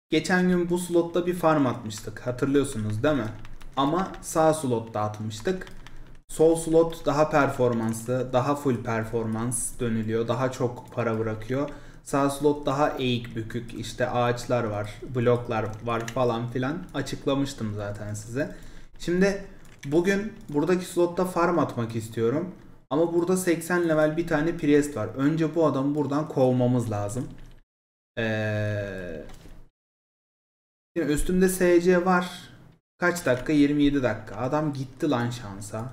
Geçen gün bu slotta bir farm atmıştık. Hatırlıyorsunuz değil mi? Ama sağ slotta atmıştık. Sol slot daha performanslı, daha full performans dönülüyor. Daha çok para bırakıyor. Sağ slot daha eğik bükük, işte ağaçlar var, bloklar var falan filan. Açıklamıştım zaten size. Şimdi bugün buradaki slotta farm atmak istiyorum. Ama burada 80 level bir tane priest var. Önce bu adamı buradan kovmamız lazım. Şimdi üstümde SC var. Kaç dakika? 27 dakika. Adam gitti lan şansa.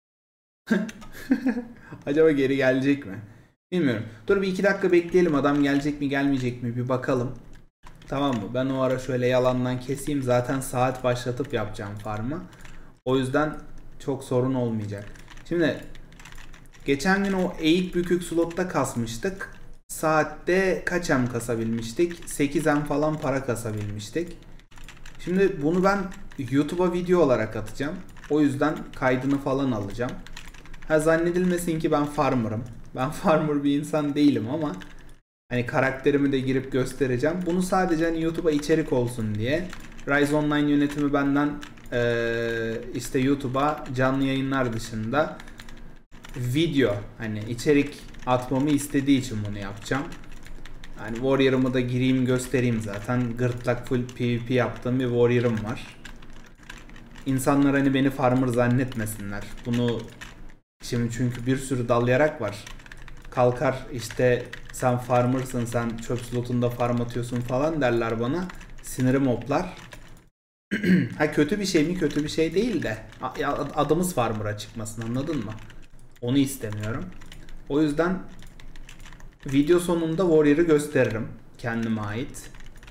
Acaba geri gelecek mi? Bilmiyorum. Dur bir 2 dakika bekleyelim. Adam gelecek mi gelmeyecek mi bir bakalım. Tamam mı? Ben o ara şöyle yalandan keseyim. Zaten saat başlatıp yapacağım farmı. O yüzden çok sorun olmayacak. Şimdi geçen gün o eğik bükük slotta kasmıştık. Saatte kaç M kasabilmiştik? 8 M falan para kasabilmiştik. Şimdi bunu ben YouTube'a video olarak atacağım. O yüzden kaydını falan alacağım. Ha zannedilmesin ki ben farmer'ım. Ben farmer bir insan değilim ama hani karakterimi de girip göstereceğim. Bunu sadece hani YouTube'a içerik olsun diye. Rise Online yönetimi benden işte YouTube'a canlı yayınlar dışında video hani içerik atmamı istediği için bunu yapacağım. Yani Warrior'ımı da gireyim göstereyim zaten. Gırtlak full PvP yaptığım bir Warrior'ım var. İnsanlar hani beni farmer zannetmesinler. Bunu şimdi çünkü bir sürü dalyarak var. Kalkar işte sen farmer'sın, sen çöp slotunda farm atıyorsun falan derler bana. Sinirim hoplar. Ha kötü bir şey mi? Kötü bir şey değil de adımız farmer'a çıkmasın, anladın mı? Onu istemiyorum. O yüzden video sonunda Warrior'ı gösteririm. Kendime ait.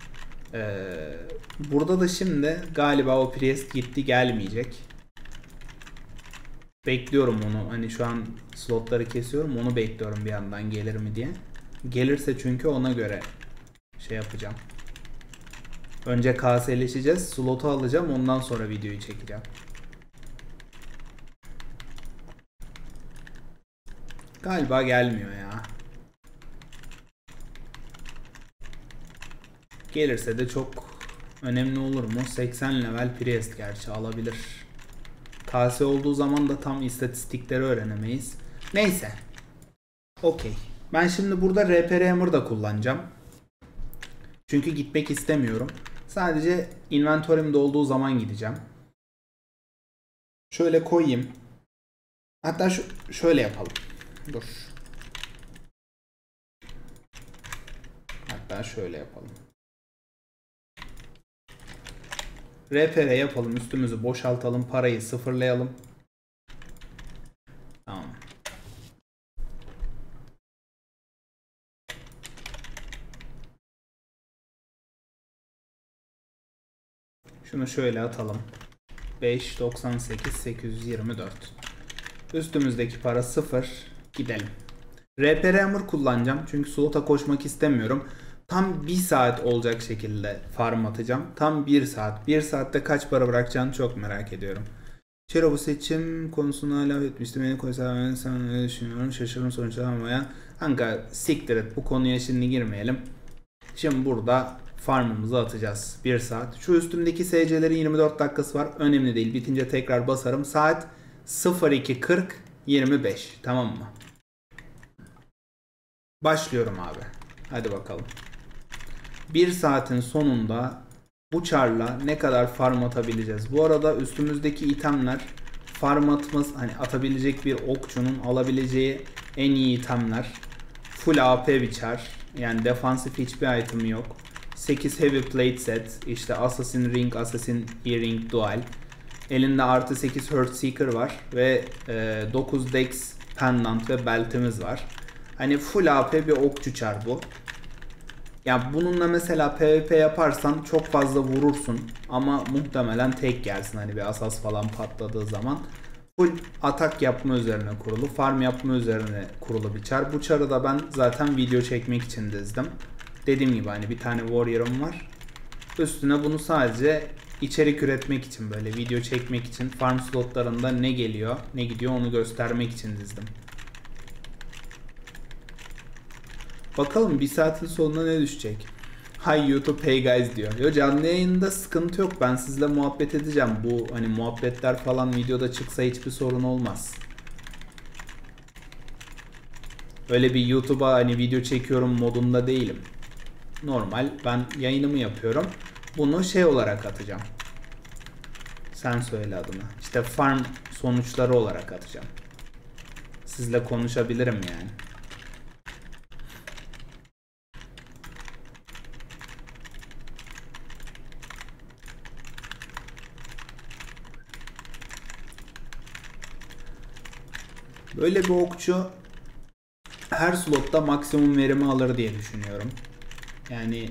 Burada da şimdi galiba o priest gitti, gelmeyecek. Bekliyorum onu. Hani şu an slotları kesiyorum. Onu bekliyorum bir yandan gelir mi diye. Gelirse çünkü ona göre şey yapacağım. Önce KS'leşeceğiz. Slotu alacağım. Ondan sonra videoyu çekeceğim. Galiba gelmiyor ya. Gelirse de çok önemli olur mu? 80 level priest gerçi alabilir. KS olduğu zaman da tam istatistikleri öğrenemeyiz. Neyse. Okey. Ben şimdi burada RP Hammer da kullanacağım. Çünkü gitmek istemiyorum. Sadece inventory'imde olduğu zaman gideceğim. Şöyle koyayım. Hatta şöyle yapalım. Dur. Hatta şöyle yapalım. RPR yapalım. Üstümüzü boşaltalım. Parayı sıfırlayalım. Tamam. Şunu şöyle atalım. 598 824. Üstümüzdeki para 0. Gidelim. RP Hammer kullanacağım. Çünkü slota koşmak istemiyorum. Tam 1 saat olacak şekilde farm atacağım. Tam 1 saat. 1 saatte kaç para bırakacağını çok merak ediyorum. Çero bu seçim konusuna laf etmiştim. Beni koysa sen ne düşünüyorum? Şaşırırım sonuçta ama ya. Kanka siktir et. Bu konuya şimdi girmeyelim. Şimdi burada farmımızı atacağız. 1 saat. Şu üstümdeki SC'lerin 24 dakikası var. Önemli değil. Bitince tekrar basarım. Saat 02.40 25. Tamam mı? Başlıyorum abi. Hadi bakalım. 1 saatin sonunda bu char'la ne kadar farm atabileceğiz? Bu arada üstümüzdeki itemler farm atmaz, hani atabilecek bir okçunun alabileceği en iyi itemler. Full AP bir char. Yani defansif hiçbir item'i yok. 8 heavy plate set. İşte Assassin Ring, Assassin Earring Dual. Elinde artı 8 Heartseeker var. Ve 9 Dex Pendant ve beltimiz var. Hani full AP bir okçu char bu. Ya bununla mesela PvP yaparsan çok fazla vurursun ama muhtemelen tek yersin hani bir asas falan patladığı zaman. Full atak yapma üzerine kurulu, farm yapma üzerine kurulu bir çar. Bu çarı da ben zaten video çekmek için dizdim. Dediğim gibi hani bir tane warrior'ım var. Üstüne bunu sadece içerik üretmek için, böyle video çekmek için, farm slotlarında ne geliyor ne gidiyor onu göstermek için dizdim. Bakalım bir saatin sonuna ne düşecek. Hi YouTube, hey guys diyor. Yo, canlı yayında sıkıntı yok. Ben sizle muhabbet edeceğim. Bu hani muhabbetler falan videoda çıksa hiçbir sorun olmaz. Öyle bir YouTube'a hani video çekiyorum modunda değilim. Normal ben yayınımı yapıyorum. Bunu şey olarak atacağım. Sen söyle adını. İşte farm sonuçları olarak atacağım. Sizle konuşabilirim yani. Böyle bir okçu her slotta maksimum verimi alır diye düşünüyorum. Yani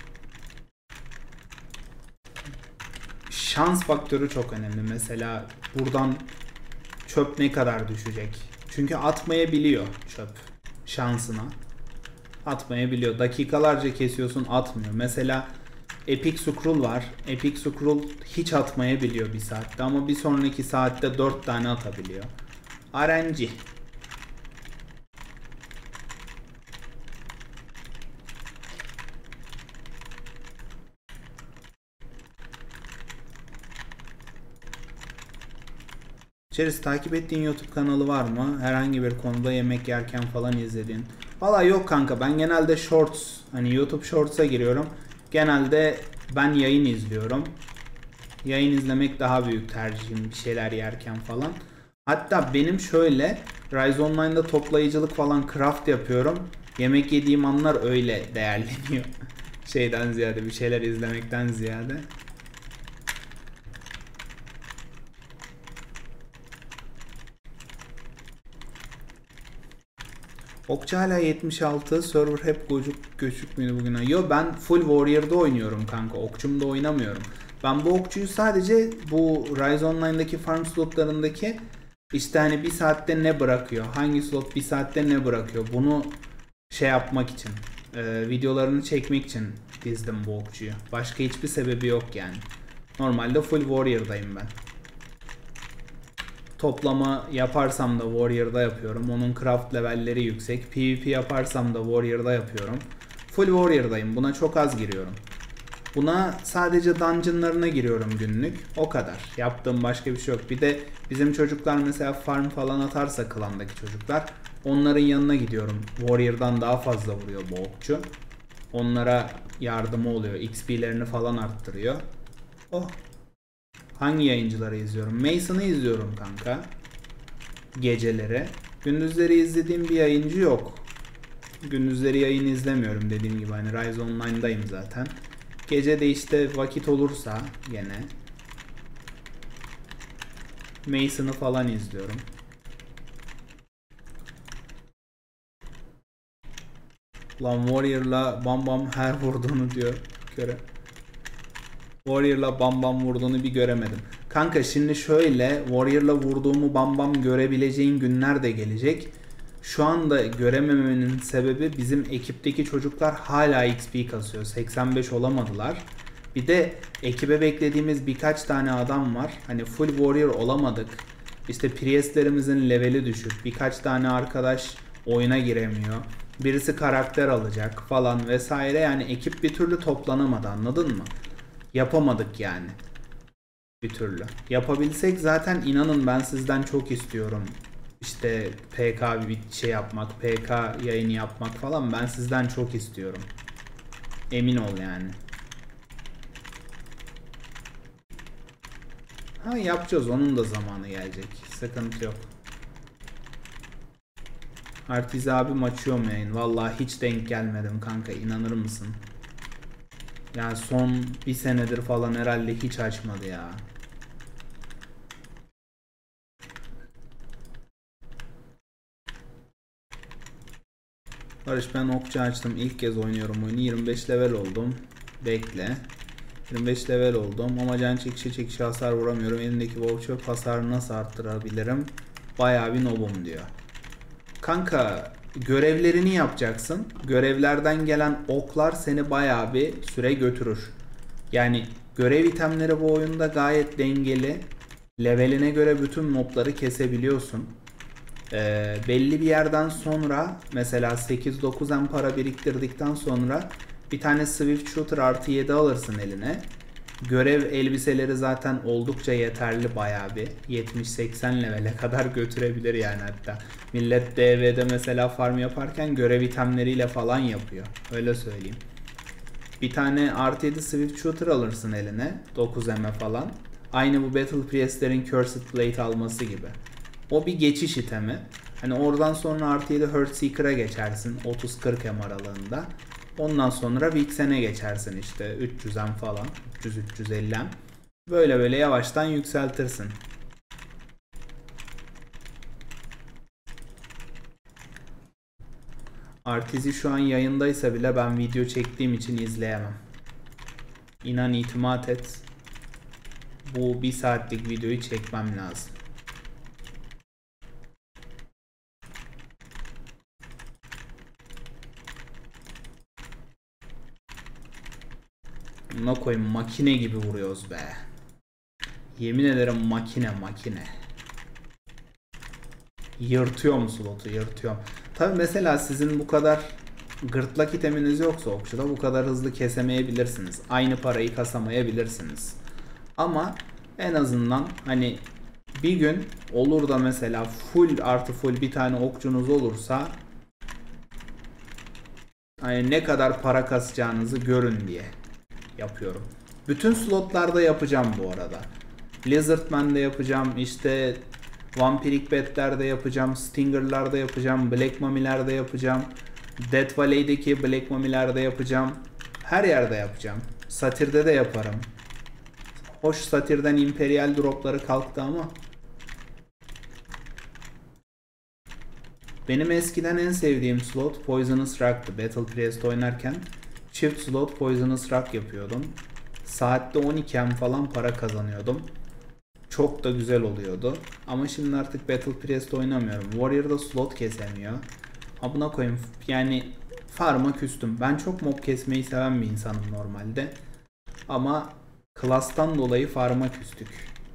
şans faktörü çok önemli. Mesela buradan çöp ne kadar düşecek? Çünkü atmayabiliyor çöp şansına. Atmayabiliyor. Dakikalarca kesiyorsun, atmıyor. Mesela Epic Scroll var. Epic Scroll hiç atmayabiliyor bir saatte ama bir sonraki saatte 4 tane atabiliyor. RNG. İçerisi takip ettiğin YouTube kanalı var mı? Herhangi bir konuda yemek yerken falan izlediğin. Valla yok kanka, ben genelde Shorts, hani YouTube Shorts'a giriyorum. Genelde ben yayın izliyorum. Yayın izlemek daha büyük tercihim bir şeyler yerken falan. Hatta benim şöyle Rise Online'da toplayıcılık falan craft yapıyorum. Yemek yediğim anlar öyle değerleniyor. Şeyden ziyade, bir şeyler izlemekten ziyade. Okçu hala 76. Server hep göçük müydü bugün? Yo, ben full Warrior'da oynuyorum kanka. Okçumda oynamıyorum. Ben bu okçuyu sadece bu Rise Online'daki farm slotlarındaki işte hani bir saatte ne bırakıyor? Hangi slot bir saatte ne bırakıyor? Bunu şey yapmak için, videolarını çekmek için dizdim bu okçuyu. Başka hiçbir sebebi yok yani. Normalde full Warrior'dayım ben. Toplama yaparsam da Warrior'da yapıyorum. Onun craft levelleri yüksek. PvP yaparsam da Warrior'da yapıyorum. Full Warrior'dayım. Buna çok az giriyorum. Buna sadece dungeonlarına giriyorum günlük. O kadar. Yaptığım başka bir şey yok. Bir de bizim çocuklar mesela farm falan atarsa klandaki çocuklar, onların yanına gidiyorum. Warrior'dan daha fazla vuruyor bu okçu. Onlara yardımı oluyor. XP'lerini falan arttırıyor. Oh. Hangi yayıncıları izliyorum? Mason'ı izliyorum kanka. Geceleri. Gündüzleri izlediğim bir yayıncı yok. Gündüzleri yayın izlemiyorum dediğim gibi. Hani Rise Online'dayım zaten. Gece de işte vakit olursa gene Mason'ı falan izliyorum. Lan Warrior'la bam bam her vurduğunu diyor. Göre. Warrior'la bam bam vurduğunu bir göremedim. Kanka şimdi şöyle, Warrior'la vurduğumu bam bam görebileceğin günler de gelecek. Şu anda görememenin sebebi bizim ekipteki çocuklar hala XP kasıyor. 85 olamadılar. Bir de ekibe beklediğimiz birkaç tane adam var. Hani full Warrior olamadık. İşte Priest'lerimizin leveli düşük. Birkaç tane arkadaş oyuna giremiyor. Birisi karakter alacak falan vesaire. Yani ekip bir türlü toplanamadı, anladın mı? Yapamadık yani. Bir türlü. Yapabilsek zaten inanın ben sizden çok istiyorum. İşte PK bir şey yapmak, PK yayını yapmak falan, ben sizden çok istiyorum. Emin ol yani. Ha, yapacağız, onun da zamanı gelecek. Sıkıntı yok. Artiz abi açıyor mu yayın? Vallahi hiç denk gelmedim kanka, inanır mısın? Yani son bir senedir falan herhalde hiç açmadı ya. Barış, ben okçu açtım. İlk kez oynuyorum oyunu. 25 level oldum. Bekle. 25 level oldum ama can çekişe hasar vuramıyorum. Elimdeki voucher hasarını nasıl arttırabilirim? Bayağı bir nobum diyor. Kanka görevlerini yapacaksın. Görevlerden gelen oklar seni bayağı bir süre götürür. Yani görev itemleri bu oyunda gayet dengeli. Leveline göre bütün mobları kesebiliyorsun. Belli bir yerden sonra mesela 8-9 para biriktirdikten sonra Bir tane Swift Shooter artı 7 alırsın eline. Görev elbiseleri zaten oldukça yeterli, bayağı bir 70-80 levele kadar götürebilir yani hatta. Millet DV'de mesela farm yaparken görev itemleriyle falan yapıyor. Öyle söyleyeyim. Bir tane artı 7 Swift Shooter alırsın eline 9M falan. Aynı bu Battle Priest'lerin Cursed Blade alması gibi. O bir geçiş itemi. Hani oradan sonra artı 7 Heartseeker'a geçersin 30-40M aralığında. Ondan sonra Vixen'e geçersin işte 300M falan, 300-350M. Böyle böyle yavaştan yükseltirsin. Artizi şu an yayındaysa bile ben video çektiğim için izleyemem. İnan, itimat et. Bu 1 saatlik videoyu çekmem lazım. Buna koyayım, makine gibi vuruyoruz be. Yemin ederim makine. Yırtıyorum slotu, yırtıyorum. Tabi mesela sizin bu kadar gırtlak iteminiz yoksa okçuda bu kadar hızlı kesemeyebilirsiniz. Aynı parayı kasamayabilirsiniz. Ama en azından hani bir gün olur da mesela full artı full bir tane okçunuz olursa hani ne kadar para kasacağınızı görün diye yapıyorum. Bütün slotlarda yapacağım bu arada. Lizardman'de yapacağım, işte Vampiric Bat'lerde yapacağım, Stinger'larda yapacağım, Black Mummy'lerde yapacağım, Death Valley'deki Black Mummy'lerde yapacağım. Her yerde yapacağım. Satir'de de yaparım. Hoş, Satir'den Imperial dropları kalktı ama benim eskiden en sevdiğim slot Poisonous Rock'tı. Battle Priest oynarken çift slot Poisonous Rock yapıyordum. Saatte 12M falan para kazanıyordum. Çok da güzel oluyordu. Ama şimdi artık Battle Priest oynamıyorum. Warrior'da slot kesemiyor. Ha, buna koyayım. Yani farm'a küstüm. Ben çok mob kesmeyi seven bir insanım normalde. Ama class'tan dolayı farm'a küstük.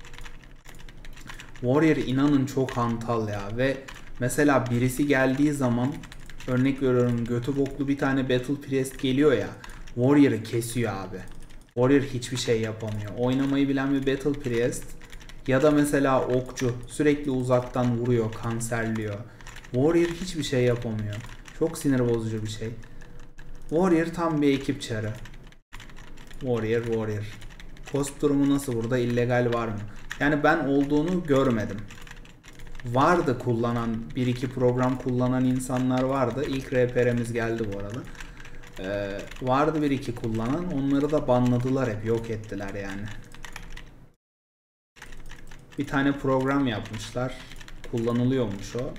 Warrior inanın çok hantal ya. Ve mesela birisi geldiği zaman, örnek veriyorum, götü boklu bir tane Battle Priest geliyor ya, Warrior'ı kesiyor abi. Warrior hiçbir şey yapamıyor. Oynamayı bilen bir Battle Priest ya da mesela okçu sürekli uzaktan vuruyor, kanserliyor. Warrior hiçbir şey yapamıyor. Çok sinir bozucu bir şey. Warrior tam bir ekip çarı. Warrior. Cost durumu nasıl burada? İllegal var mı? Yani ben olduğunu görmedim. Vardı kullanan, 1-2 program kullanan insanlar vardı. İlk RPR'miz geldi bu arada. Vardı 1-2 kullanan. Onları da banladılar, hep yok ettiler yani. Bir tane program yapmışlar. Kullanılıyormuş o.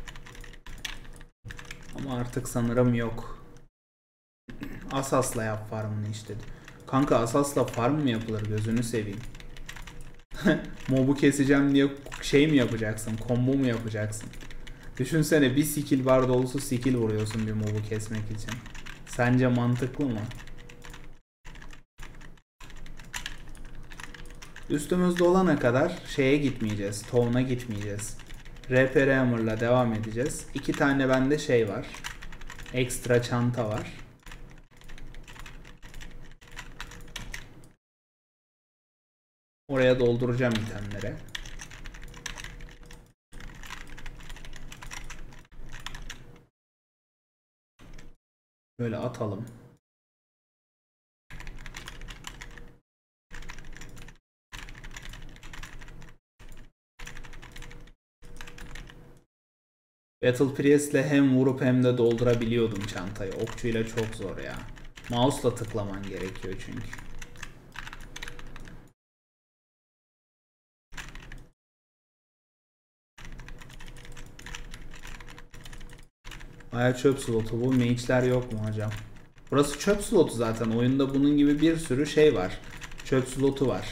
Ama artık sanırım yok. Asas'la yap farmını işte. Kanka Asas'la farm mı yapılır, gözünü seveyim. Mob'u keseceğim diye şey mi yapacaksın? Combo mu yapacaksın? Düşünsene, bir skill bar dolusu skill vuruyorsun bir mob'u kesmek için. Sence mantıklı mı? Üstümüzde olana kadar şeye gitmeyeceğiz. Town'a gitmeyeceğiz. RP Hammer'la devam edeceğiz. 2 tane bende şey var. Ekstra çanta var. Oraya dolduracağım itemleri. Böyle atalım. Battle Priest'le hem vurup hem de doldurabiliyordum çantayı. Okçuyla çok zor ya. Mouse'la tıklaman gerekiyor çünkü. Baya çöp slotu bu. Mage'ler yok mu hocam? Burası çöp slotu zaten. Oyunda bunun gibi bir sürü şey var. Çöp slotu var.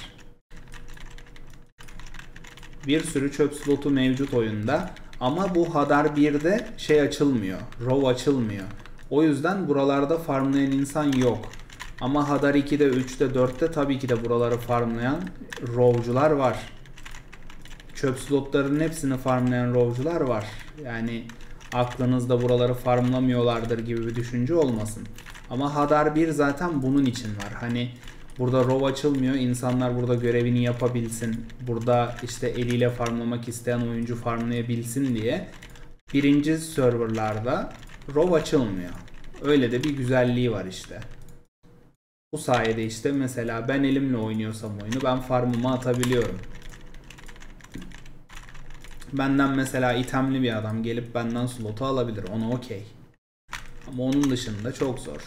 Bir sürü çöp slotu mevcut oyunda. Ama bu Hadar 1'de şey açılmıyor. Row açılmıyor. O yüzden buralarda farmlayan insan yok. Ama Hadar 2'de, 3'te, 4'te tabii ki de buraları farmlayan rowcular var. Çöp slotlarının hepsini farmlayan rowcular var. Yani aklınızda buraları farmlamıyorlardır gibi bir düşünce olmasın. Ama Hadar 1 zaten bunun için var. Hani burada rov açılmıyor. İnsanlar burada görevini yapabilsin. Burada işte eliyle farmlamak isteyen oyuncu farmlayabilsin diye. Birinci serverlarda rov açılmıyor. Öyle de bir güzelliği var işte. Bu sayede işte mesela ben elimle oynuyorsam oyunu ben farmımı atabiliyorum. Benden mesela itemli bir adam gelip benden slotu alabilir. Ona okey. Ama onun dışında çok zor.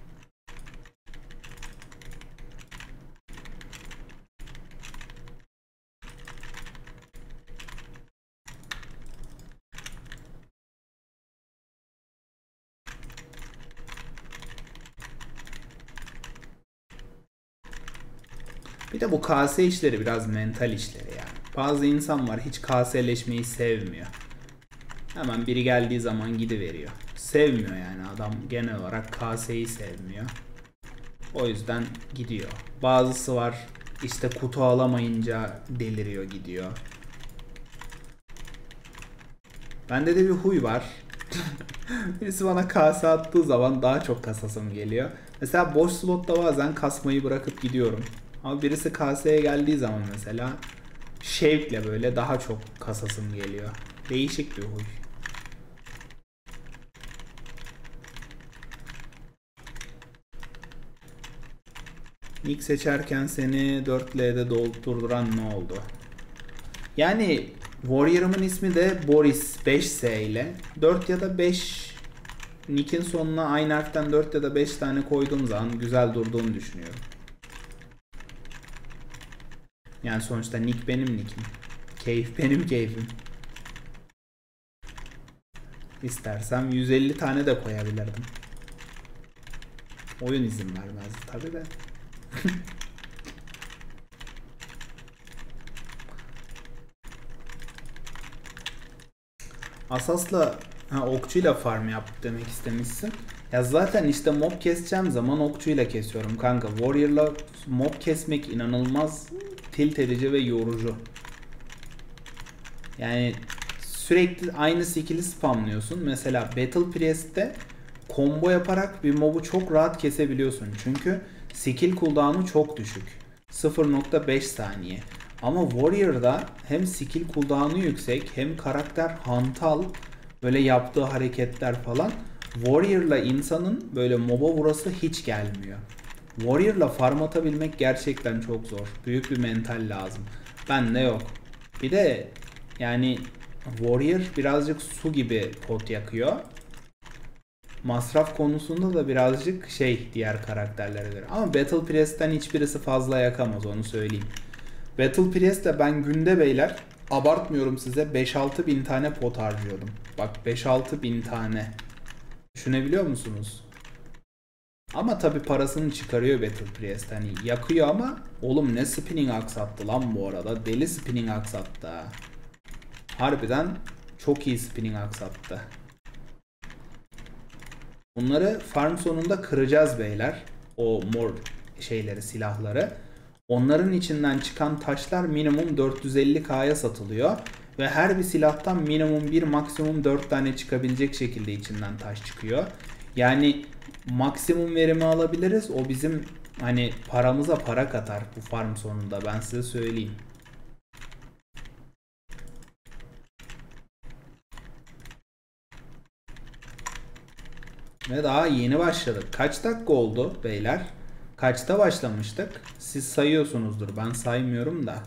Bir de bu KS işleri biraz mental işleri yani. Bazı insan var hiç KS'leşmeyi sevmiyor. Hemen biri geldiği zaman gidiveriyor. Sevmiyor yani adam genel olarak KS'yi sevmiyor. O yüzden gidiyor. Bazısı var işte kutu alamayınca deliriyor gidiyor. Bende de bir huy var. Birisi bana kase attığı zaman daha çok kasasım geliyor. Mesela boş slotta bazen kasmayı bırakıp gidiyorum. Ama birisi kaseye geldiği zaman mesela şevkle böyle daha çok kasasım geliyor. Değişik bir huy. İlk seçerken seni 4L'de doldurduran ne oldu? Yani Warrior'ımın ismi de Boris 5S ile 4 ya da 5 nick'in sonuna aynı harften 4 ya da 5 tane koyduğum zaman güzel durduğunu düşünüyorum. Yani sonuçta nick benim nick'im. Keyif benim keyfim. İstersem 150 tane de koyabilirdim. Oyun izin vermezdi tabi de. Asas'la okçuyla farm yap demek istemişsin. Ya zaten işte mob keseceğim zaman okçuyla kesiyorum kanka. Warrior'la mob kesmek inanılmaz tilt edici ve yorucu. Yani sürekli aynı skill'i spamlıyorsun. Mesela Battle Priest'te combo yaparak bir mob'u çok rahat kesebiliyorsun. Çünkü skill cooldown'u çok düşük. 0.5 saniye. Ama Warrior'da hem skill cooldown'u yüksek hem karakter hantal, böyle yaptığı hareketler falan. Warrior'la insanın böyle mob'a vurası hiç gelmiyor. Warrior'la farm atabilmek gerçekten çok zor. Büyük bir mental lazım. Bende yok. Bir de yani Warrior birazcık su gibi pot yakıyor. Masraf konusunda da birazcık diğer karakterlere göre. Ama Battle Priest'ten hiçbirisi fazla yakamaz, onu söyleyeyim. Battle Priest'te ben günde beyler abartmıyorum size 5-6 bin tane pot harcıyordum. Bak 5-6 bin tane. Düşünebiliyor musunuz? Ama tabi parasını çıkarıyor Battle Priest. Hani yakıyor ama oğlum ne spinning aksattı lan bu arada. Deli spinning aksattı ha. Harbiden çok iyi spinning aksattı. Bunları farm sonunda kıracağız beyler. O mor silahları. Onların içinden çıkan taşlar minimum 450k'ya satılıyor. Ve her bir silahtan minimum 1 maksimum 4 tane çıkabilecek şekilde içinden taş çıkıyor. Yani maksimum verimi alabiliriz. O bizim hani paramıza para katar bu farm sonunda, ben size söyleyeyim. Ve daha yeni başladık. Kaç dakika oldu beyler? Kaçta başlamıştık? Siz sayıyorsunuzdur. Ben saymıyorum da.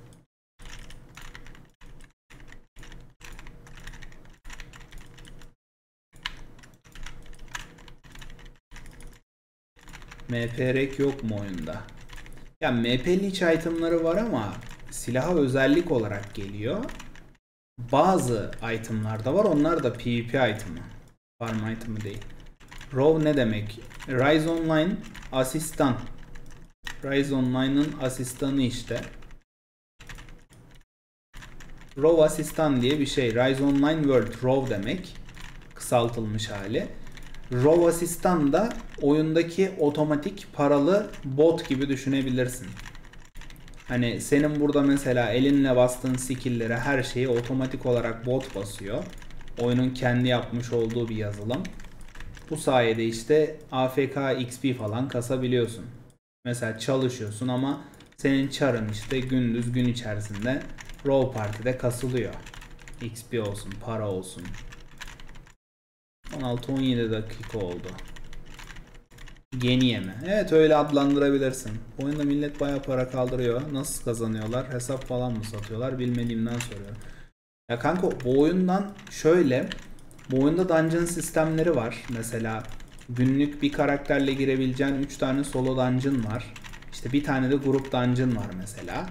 MP yok mu oyunda? Ya MP leech itemları var ama silaha özellik olarak geliyor. Bazı itemlar da var. Onlar da PvP itemı. Farm itemı değil. Row ne demek? Rise Online asistan. Rise Online'ın asistanı işte. Row asistan diye bir şey. Rise Online World Row demek. Kısaltılmış hali. Row asistan da oyundaki otomatik paralı bot gibi düşünebilirsin. Hani senin burada mesela elinle bastığın skill'lere her şeyi otomatik olarak bot basıyor. Oyunun kendi yapmış olduğu bir yazılım. Bu sayede işte AFK XP falan kasabiliyorsun. Mesela çalışıyorsun ama senin çarın işte gündüz gün içerisinde Raw Party'de kasılıyor. XP olsun, para olsun. 16-17 dakika oldu. Yeni yeme. Evet, öyle adlandırabilirsin. Bu oyunda millet bayağı para kaldırıyor. Nasıl kazanıyorlar? Hesap falan mı satıyorlar? Bilmediğimden soruyorum. Ya kanka, bu oyundan şöyle. Bu oyunda dungeon sistemleri var. Mesela günlük bir karakterle girebileceğin 3 tane solo dungeon var. İşte bir tane de grup dungeon var mesela.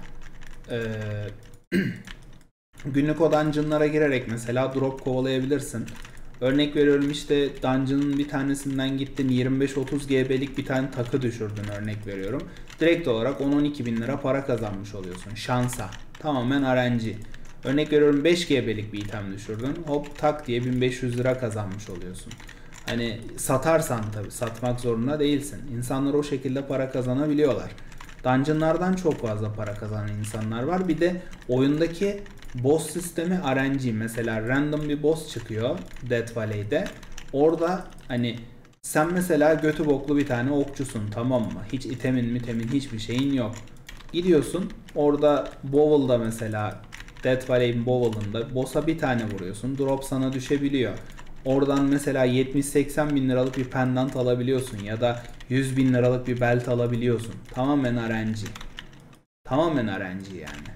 Günlük o dungeonlara girerek mesela drop kovalayabilirsin. Örnek veriyorum, işte dungeon'ın bir tanesinden gittin 25-30 GB'lik bir tane takı düşürdün, örnek veriyorum. Direkt olarak 10-12 bin lira para kazanmış oluyorsun şansa. Tamamen RNG. Örnek veriyorum, 5 GB'lik bir item düşürdün. Hop tak diye 1500 lira kazanmış oluyorsun. Hani satarsan tabii, satmak zorunda değilsin. İnsanlar o şekilde para kazanabiliyorlar. Dungeonlardan çok fazla para kazanan insanlar var. Bir de oyundaki boss sistemi RNG. Mesela random bir boss çıkıyor Death Valley'de. Orada hani sen mesela götü boklu bir tane okçusun, tamam mı? Hiç itemin hiçbir şeyin yok. Gidiyorsun orada Bowl'da, mesela Death Valley'in Bowl'ında boss'a bir tane vuruyorsun. Drop sana düşebiliyor. Oradan mesela 70-80 bin liralık bir pendant alabiliyorsun ya da 100 bin liralık bir belt alabiliyorsun. Tamamen RNG. Tamamen RNG yani.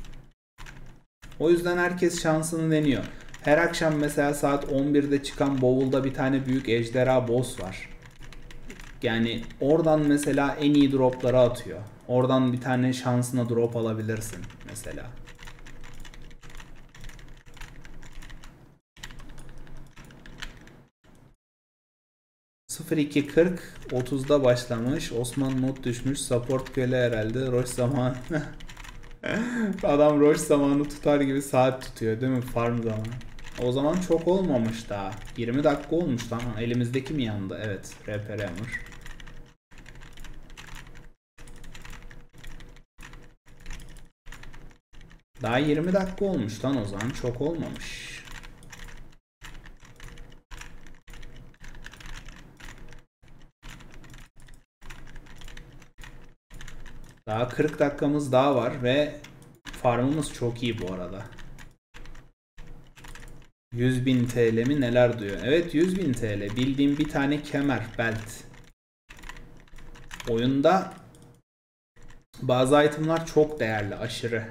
O yüzden herkes şansını deniyor. Her akşam mesela saat 11'de çıkan Bowl'da bir tane büyük ejderha boss var. Yani oradan mesela en iyi dropları atıyor. Oradan bir tane şansına drop alabilirsin mesela. ...02.40 30'da başlamış. Osman not düşmüş. Support köle herhalde. Roş zamanı. Adam roş zamanı tutar gibi saat tutuyor değil mi? Farm zamanı. O zaman çok olmamış daha. 20 dakika olmuş lan. Elimizdeki mi yandı? Evet. Repair Hammer. Daha 20 dakika olmuş lan o zaman. Çok olmamış. Daha 40 dakikamız daha var ve farmımız çok iyi bu arada. 100.000 TL mi neler diyor. Evet, 100.000 TL. Bildiğim bir tane kemer, belt. Oyunda bazı itemlar çok değerli, aşırı.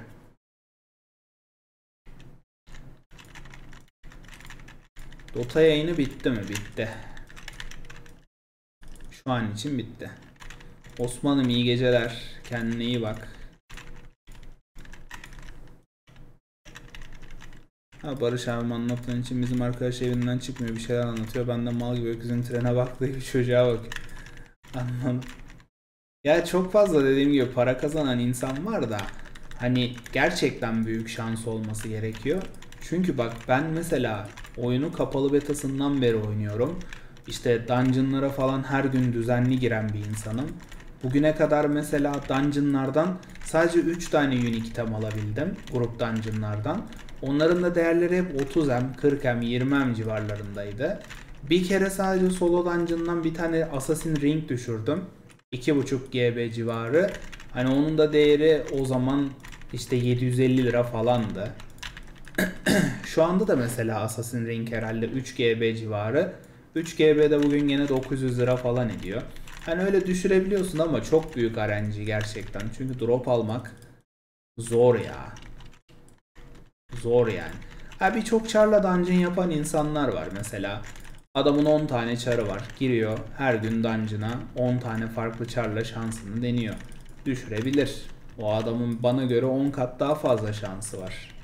Dota yayını bitti mi? Bitti. Şu an için bitti. Osman'ım iyi geceler. Kendine iyi bak. Ha, Barış abim anlattığın için bizim arkadaş evinden çıkmıyor, bir şeyler anlatıyor. Ben de mal gibi öküzün trene baktığı bir çocuğa bak. Anladım. Ya çok fazla dediğim gibi para kazanan insan var da hani gerçekten büyük şans olması gerekiyor. Çünkü bak, ben mesela oyunu kapalı betasından beri oynuyorum. İşte dungeonlara falan her gün düzenli giren bir insanım. Bugüne kadar mesela dungeonlardan sadece 3 tane unique item alabildim. Grup dungeonlardan. Onların da değerleri hep 30M, 40M, 20M civarlarındaydı. Bir kere sadece solo dungeon'dan bir tane Assassin Ring düşürdüm. 2,5 GB civarı. Hani onun da değeri o zaman işte 750 lira falandı. Şu anda da mesela Assassin Ring herhalde 3 GB civarı. 3 GB de bugün gene 900 lira falan ediyor. Hani öyle düşürebiliyorsun ama çok büyük RNG gerçekten. Çünkü drop almak zor ya. Zor yani. Ha, birçok çarla dungeon yapan insanlar var mesela. Adamın 10 tane çarı var. Giriyor her gün dungeon'a 10 tane farklı çarla şansını deniyor. Düşürebilir. O adamın bana göre 10 kat daha fazla şansı var.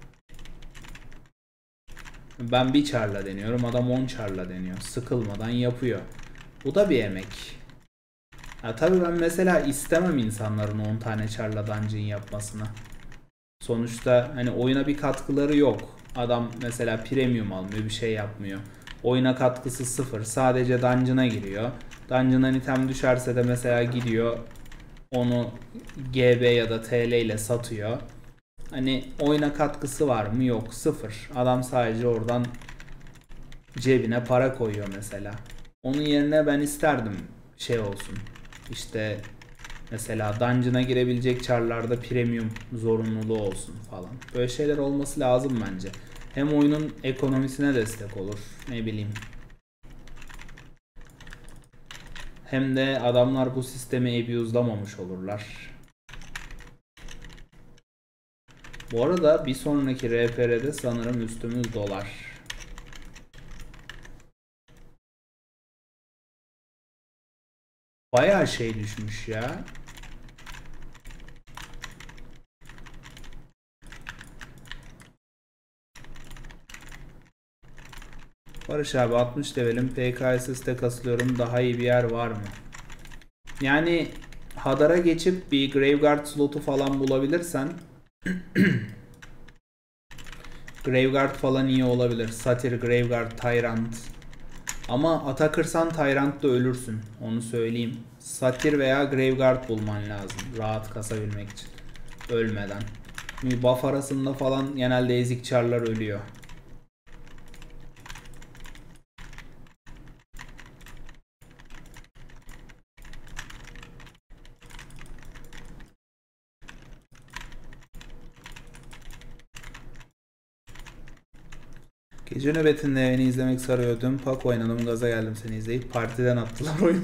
Ben bir çarla deniyorum, adam 10 çarla deniyor. Sıkılmadan yapıyor. Bu da bir emek. Ha, tabii ben mesela istemem insanların 10 tane çarla dungeon yapmasını. Sonuçta hani oyuna bir katkıları yok. Adam mesela premium almıyor, bir şey yapmıyor. Oyuna katkısı sıfır. Sadece dungeon'a giriyor. Dungeon'dan item düşerse de mesela gidiyor onu GB ya da TL ile satıyor. Hani oyuna katkısı var mı? Yok. Sıfır. Adam sadece oradan cebine para koyuyor mesela. Onun yerine ben isterdim şey olsun. İşte mesela dungeon'a girebilecek çarlarda premium zorunluluğu olsun falan. Böyle şeyler olması lazım bence. Hem oyunun ekonomisine destek olur. Ne bileyim. Hem de adamlar bu sistemi abuse'lamamış olurlar. Bu arada bir sonraki RPR'de sanırım üstümüz dolar. Bayağı şey düşmüş ya. Barış abi 60 levelim, PKSS'te kasılıyorum, daha iyi bir yer var mı? Yani Hadar'a geçip bir Graveguard slotu falan bulabilirsen Graveguard falan iyi olabilir. Satyr, Graveguard, Tyrant. Ama Atakırsan Tyrant'da ölürsün. Onu söyleyeyim. Satyr veya Graveguard bulman lazım. Rahat kasabilmek için. Ölmeden. Çünkü buff arasında falan genelde ezik çarlar ölüyor. Gece nöbetinde beni izlemek sarıyor. Dün pak oynadım, gaza geldim seni izleyip. Partiden attılar oyun.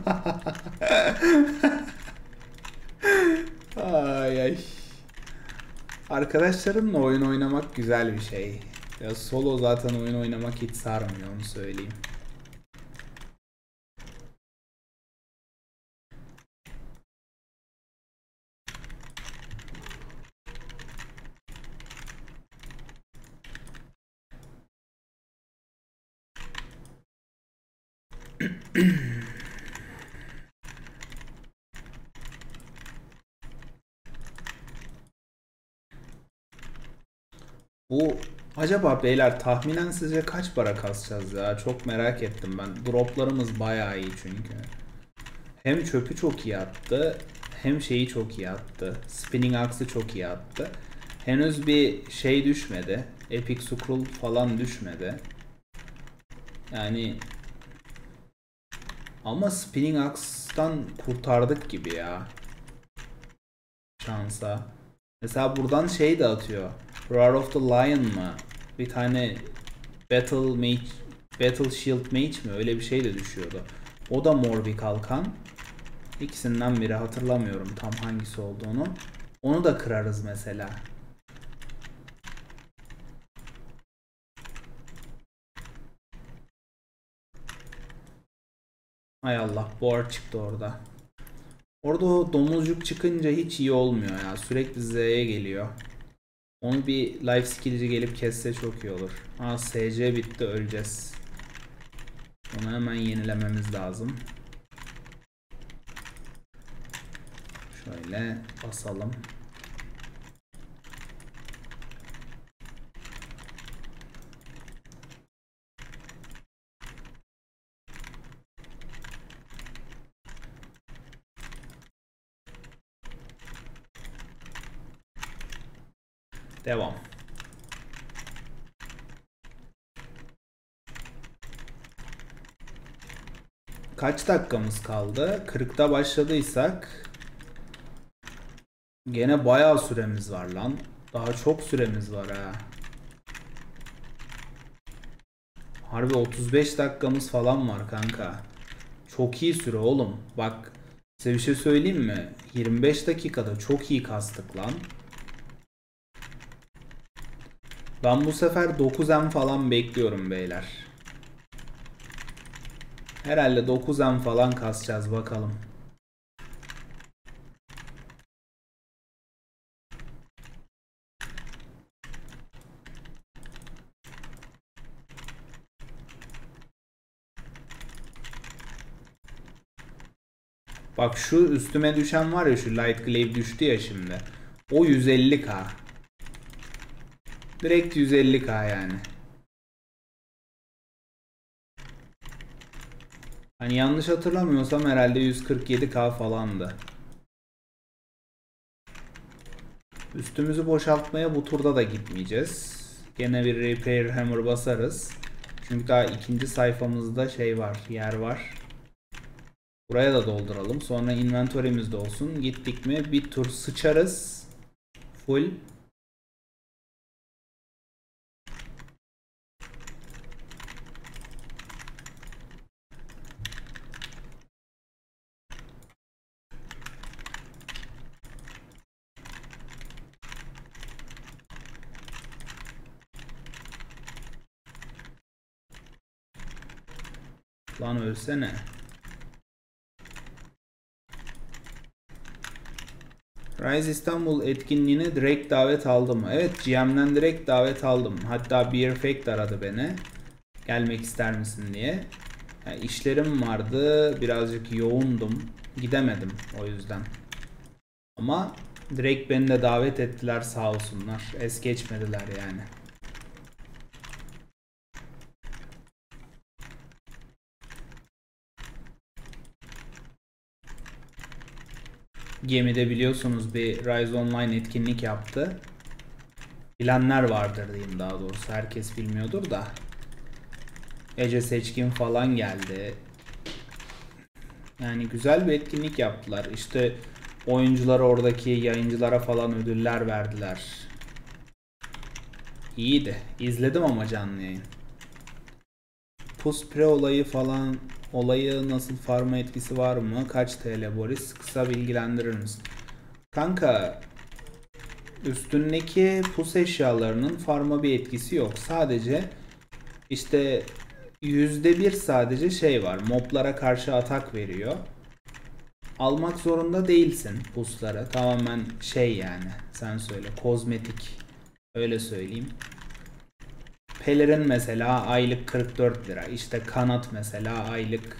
Ay ay. Arkadaşlarımla oyun oynamak güzel bir şey. Ya solo zaten oyun oynamak hiç sarmıyor, onu söyleyeyim. Bu acaba beyler tahminen sizce kaç para kasacağız ya? Çok merak ettim ben. Droplarımız bayağı iyi çünkü. Hem çöpü çok iyi attı, hem şeyi çok iyi attı. Spinning Axe'ı çok iyi attı. Henüz bir şey düşmedi. Epic Scroll falan düşmedi. Yani ama Spinning Axe'dan kurtardık gibi ya. Şansa. Mesela buradan şey de atıyor. Roar of the Lion mı? Bir tane Battle Mage, Battle Shield Mage mi? Öyle bir şey de düşüyordu. O da mor bir kalkan. İkisinden biri, hatırlamıyorum tam hangisi olduğunu. Onu da kırarız mesela. Hay Allah, boğar çıktı orada. Orada o domuzcuk çıkınca hiç iyi olmuyor ya. Sürekli Z'ye geliyor. Onu bir life skill'ci gelip kesse çok iyi olur. Aa, SC bitti, öleceğiz. Onu hemen yenilememiz lazım. Şöyle basalım. Devam. Kaç dakikamız kaldı? 40'ta başladıysak gene bayağı süremiz var lan. Daha çok süremiz var ha. Harbi 35 dakikamız falan var kanka. Çok iyi süre oğlum. Bak size bir şey söyleyeyim mi? 25 dakikada çok iyi kastık lan. Ben bu sefer 9M falan bekliyorum beyler. Herhalde 9M falan kasacağız bakalım. Bak şu üstüme düşen var ya, şu Light Glaive düştü ya şimdi. O 150k. Direkt 150k yani. Hani yanlış hatırlamıyorsam herhalde 147k falandı. Üstümüzü boşaltmaya bu turda da gitmeyeceğiz. Gene bir Repair Hammer basarız. Çünkü daha ikinci sayfamızda şey var, yer var. Buraya da dolduralım. Sonra inventory'miz de olsun. Gittik mi bir tur sıçarız. Full. Lan ölsene. Rise İstanbul etkinliğine direkt davet aldım. Evet, GM'den direkt davet aldım. Hatta bir Effect aradı beni. Gelmek ister misin diye. Yani işlerim vardı. Birazcık yoğundum. Gidemedim o yüzden. Ama direkt beni de davet ettiler, sağ olsunlar. Es geçmediler yani. Gemide biliyorsunuz bir Rise Online etkinlik yaptı. Bilenler vardır diyeyim daha doğrusu. Herkes bilmiyordur da. Ece Seçkin falan geldi. Yani güzel bir etkinlik yaptılar. İşte oyuncular, oradaki yayıncılara falan ödüller verdiler. İyiydi. İzledim ama canlı yayın. Puspre olayı falan, olayı nasıl, farma etkisi var mı? Kaç TL Boris? Kısa bilgilendirir misin? Kanka, üstündeki pus eşyalarının farma bir etkisi yok. Sadece işte %1 sadece şey var. Moblara karşı atak veriyor. Almak zorunda değilsin pusları. Tamamen şey yani. Sen söyle. Kozmetik. Öyle söyleyeyim. Pelerin mesela aylık 44 lira. İşte kanat mesela aylık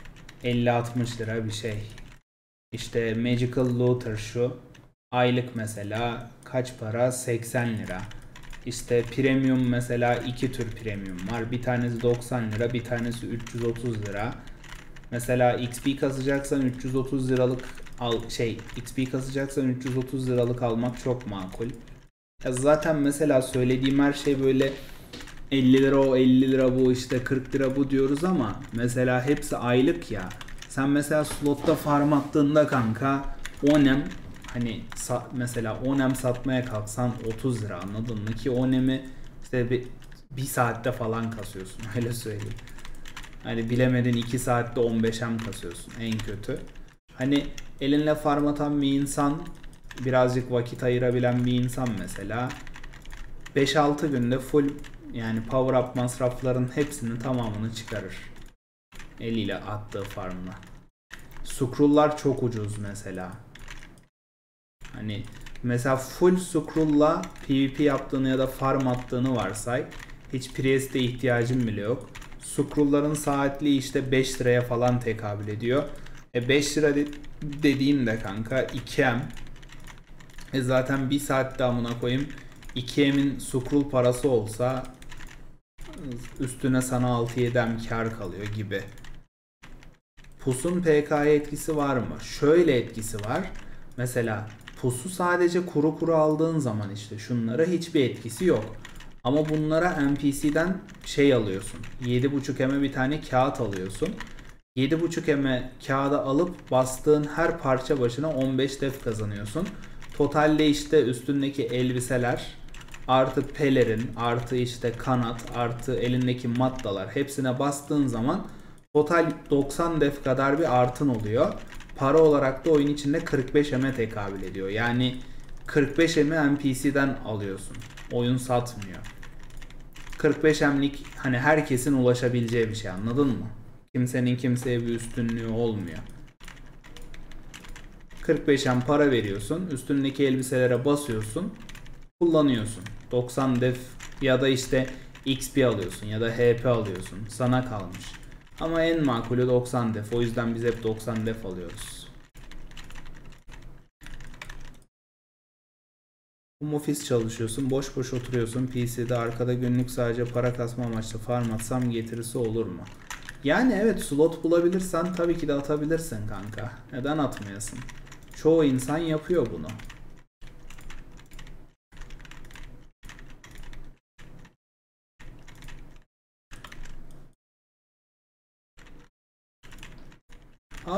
50-60 lira bir şey. İşte Magical Looter şu. Aylık mesela kaç para? 80 lira. İşte premium mesela iki tür premium var. Bir tanesi 90 lira, bir tanesi 330 lira. Mesela XP kasacaksan 330 liralık XP kasacaksan 330 liralık almak çok makul. Ya zaten mesela söylediğim her şey böyle 50 lira o, 50 lira bu, işte 40 lira bu diyoruz ama mesela hepsi aylık ya. Sen mesela slotta farm attığında kanka Onem, hani mesela Onem satmaya kalksan 30 lira, anladın mı? Ki Onem'i işte bir saatte falan kasıyorsun öyle söyleyeyim. Hani bilemedin 2 saatte 15'em kasıyorsun en kötü. Hani elinle farm atan bir insan, birazcık vakit ayırabilen bir insan mesela 5-6 günde full, yani power up masrafların hepsinin tamamını çıkarır. Eliyle attığı farmla. Scroll'lar çok ucuz mesela. Hani mesela full scroll'la PvP yaptığını ya da farm attığını varsay. Hiç Priest'e ihtiyacın bile yok. Scroll'ların saatliği işte 5 liraya falan tekabül ediyor. 5 lira dediğin kanka 2M. Zaten bir saatte amına koyayım 2M'in scroll parası olsa üstüne sana 6-7M kar kalıyor gibi. Pusun PK'ya etkisi var mı? Şöyle etkisi var. Mesela pusu sadece kuru kuru aldığın zaman işte şunlara hiçbir etkisi yok. Ama bunlara NPC'den şey alıyorsun. 7.5M'e bir tane kağıt alıyorsun. 7.5M'e kağıda alıp bastığın her parça başına 15 def kazanıyorsun. Totalde işte üstündeki elbiseler, artı pelerin, artı işte kanat, artı elindeki maddalar, hepsine bastığın zaman total 90 def kadar bir artın oluyor. Para olarak da oyun içinde 45M'e tekabül ediyor. Yani 45M'i NPC'den alıyorsun. Oyun satmıyor. 45M'lik hani herkesin ulaşabileceği bir şey, anladın mı? Kimsenin kimseye bir üstünlüğü olmuyor. 45M para veriyorsun. Üstündeki elbiselere basıyorsun. Kullanıyorsun. 90 def ya da işte XP alıyorsun ya da HP alıyorsun. Sana kalmış. Ama en makulü 90 def. O yüzden biz hep 90 def alıyoruz. Home office çalışıyorsun. Boş boş oturuyorsun. PC'de arkada günlük sadece para kasma amaçlı farm atsam getirisi olur mu? Yani evet, slot bulabilirsen tabii ki de atabilirsin kanka. Neden atmayasın? Çoğu insan yapıyor bunu.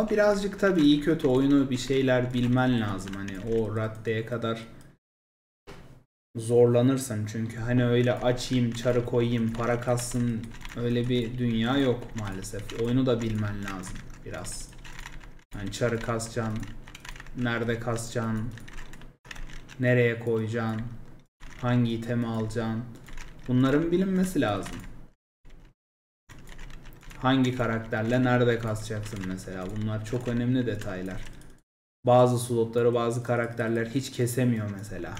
Ama birazcık tabii iyi kötü oyunu bir şeyler bilmen lazım. Hani o raddeye kadar zorlanırsın. Çünkü hani öyle açayım, çarı koyayım, para kassın öyle bir dünya yok maalesef. Oyunu da bilmen lazım biraz. Yani çarı kasacaksın, nerede kasacaksın, nereye koyacaksın, hangi itemi alacaksın. Bunların bilinmesi lazım. Hangi karakterle nerede kasacaksın mesela. Bunlar çok önemli detaylar. Bazı slotları bazı karakterler hiç kesemiyor mesela.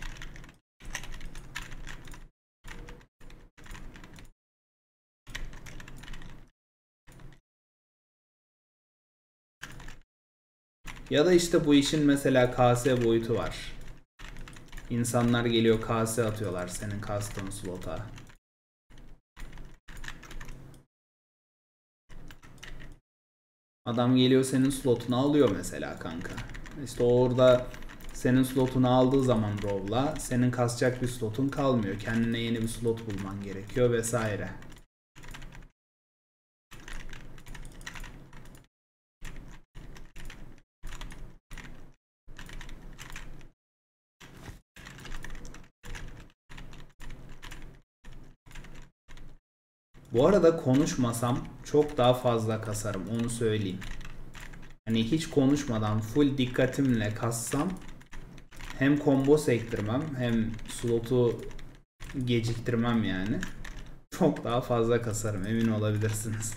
Ya da işte bu işin mesela KS boyutu var. İnsanlar geliyor KS atıyorlar senin kastığın slota. Adam geliyor senin slotunu alıyor mesela kanka. İşte orada senin slotunu aldığı zaman Row'la senin kasacak bir slotun kalmıyor. Kendine yeni bir slot bulman gerekiyor vesaire. Bu arada konuşmasam çok daha fazla kasarım, onu söyleyeyim. Hani hiç konuşmadan full dikkatimle kassam hem combo sektirmem hem slotu geciktirmem yani. Çok daha fazla kasarım, emin olabilirsiniz.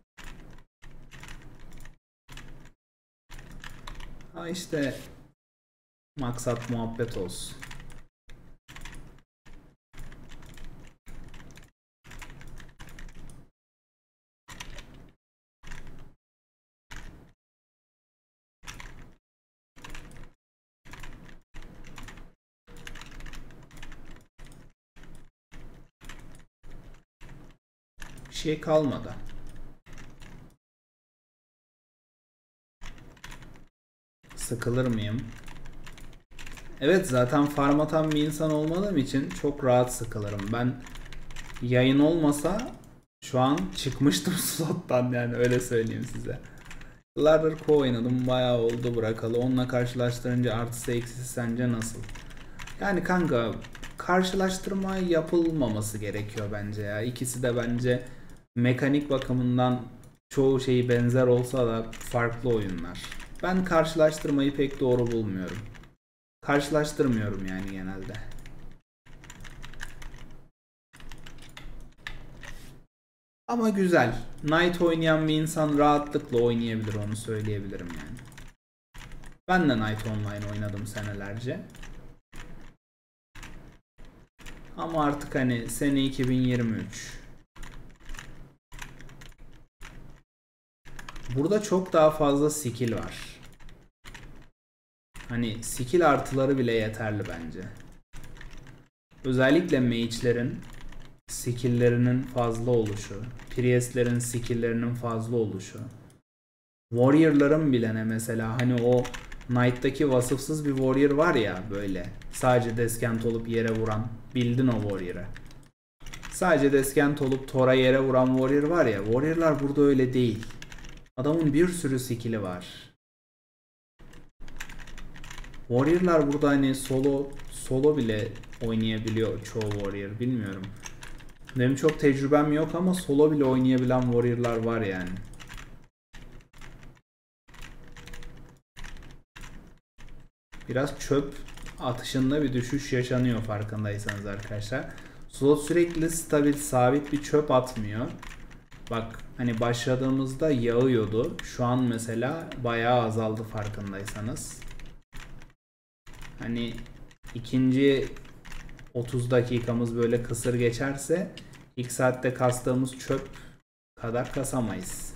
Ha işte maksat muhabbet olsun. Bir şey kalmadı. Sıkılır mıyım? Evet, zaten farm atan bir insan olmadığım için çok rahat sıkılırım. Ben yayın olmasa şu an çıkmıştım slottan, yani öyle söyleyeyim size. Yıllardır Ko oynadım, bayağı oldu bırakalı. Onunla karşılaştırınca artısı eksisi sence nasıl? Yani kanka, karşılaştırma yapılmaması gerekiyor bence ya. İkisi de bence mekanik bakımından çoğu şeyi benzer olsa da farklı oyunlar. Ben karşılaştırmayı pek doğru bulmuyorum. Karşılaştırmıyorum yani genelde. Ama güzel. Knight oynayan bir insan rahatlıkla oynayabilir, onu söyleyebilirim yani. Ben de Knight Online oynadım senelerce. Ama artık hani sene 2023. Burada çok daha fazla skill var. Hani skill artıları bile yeterli bence. Özellikle mage'lerin skill'lerinin fazla oluşu, priest'lerin skill'lerinin fazla oluşu. Warrior'ların bile ne mesela, hani o Knight'taki vasıfsız bir warrior var ya, böyle sadece deskent olup yere vuran, bildin o warrior'ı. Sadece deskent olup tora yere vuran warrior var ya, warrior'lar burada öyle değil. Adamın bir sürü skill'i var. Warrior'lar burada hani solo bile oynayabiliyor çoğu warrior, bilmiyorum. Benim çok tecrübem yok ama solo bile oynayabilen warrior'lar var yani. Biraz çöp atışında bir düşüş yaşanıyor farkındaysanız arkadaşlar. Slot sürekli stabil, sabit bir çöp atmıyor. Bak hani başladığımızda yağıyordu. Şu an mesela bayağı azaldı farkındaysanız. Hani ikinci 30 dakikamız böyle kısır geçerse ilk saatte kastığımız çöp kadar kasamayız.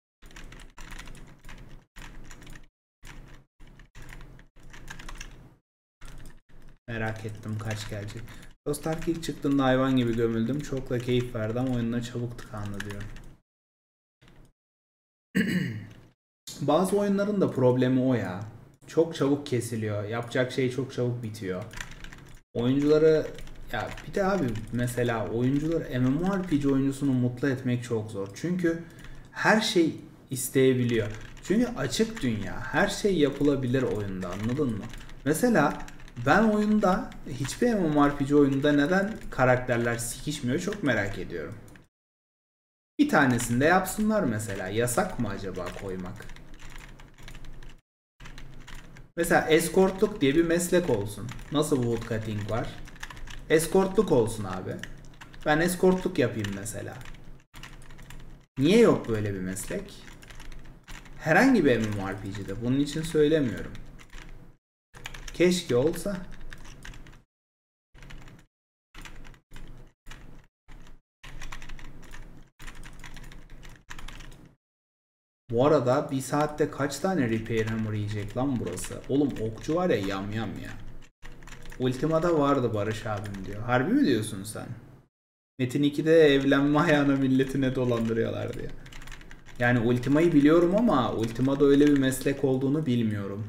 Merak ettim kaç gelecek. Dostlar ilk çıktığında hayvan gibi gömüldüm. Çok da keyif verdi ama oyununa çabuk tıkandı diyor. Bazı oyunların da problemi o ya. Çok çabuk kesiliyor. Yapacak şey çok çabuk bitiyor. Oyuncuları, ya bir de abi mesela oyuncular, MMORPG oyuncusunu mutlu etmek çok zor. Çünkü her şey isteyebiliyor. Çünkü açık dünya. Her şey yapılabilir oyunda, anladın mı? Mesela ben oyunda, hiçbir MMORPG oyununda neden karakterler sikişmiyor çok merak ediyorum. Bir tanesinde yapsınlar mesela. Yasak mı acaba koymak? Mesela eskortluk diye bir meslek olsun. Nasıl woodcutting var? Eskortluk olsun abi. Ben eskortluk yapayım mesela. Niye yok böyle bir meslek? Herhangi bir MMORPG'de. Bunun için söylemiyorum. Keşke olsa. Bu arada bir saatte kaç tane repair hammer yiyecek lan burası? Oğlum okçu var ya, yam yam ya. Ultima'da vardı Barış abim diyor. Harbi mi diyorsun sen? Metin 2'de evlenme ayağına milletine dolandırıyorlar diye. Yani Ultima'yı biliyorum ama Ultima'da öyle bir meslek olduğunu bilmiyorum.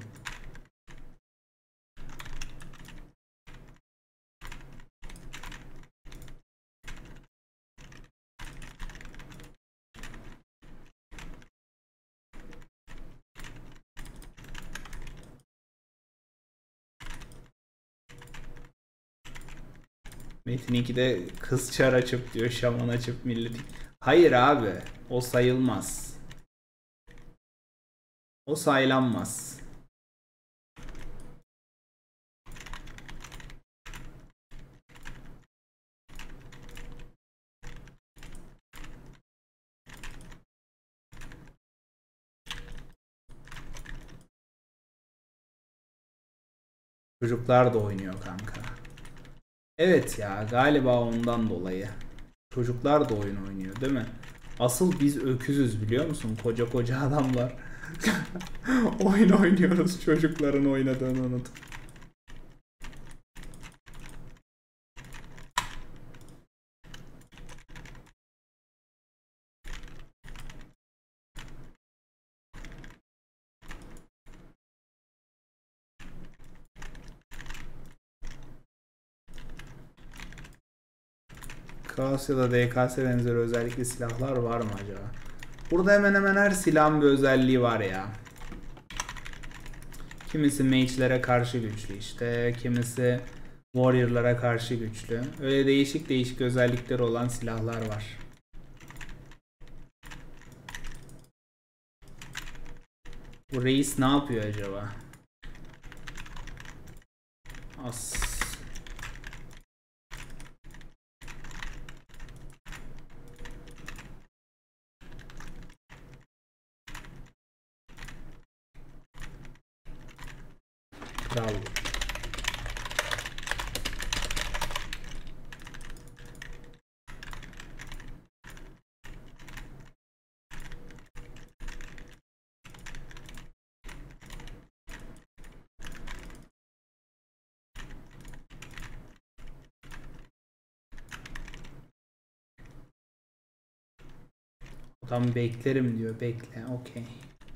Metin 2'de kız çar açıp diyor, şaman açıp milleti. Hayır abi, o sayılmaz. O saylanmaz. Çocuklar da oynuyor kanka. Evet ya, galiba ondan dolayı. Çocuklar da oyun oynuyor değil mi? Asıl biz öküzüz biliyor musun? Koca koca adamlar. Oyun oynuyoruz, çocukların oynadığını unutup. Kaos ya da DKS benzeri özellikli silahlar var mı acaba? Burada hemen hemen her silahın bir özelliği var ya. Kimisi mage'lere karşı güçlü işte. Kimisi warrior'lara karşı güçlü. Öyle değişik değişik özellikleri olan silahlar var. Bu reis ne yapıyor acaba? As. Kral. Tam beklerim diyor. Bekle. Okey.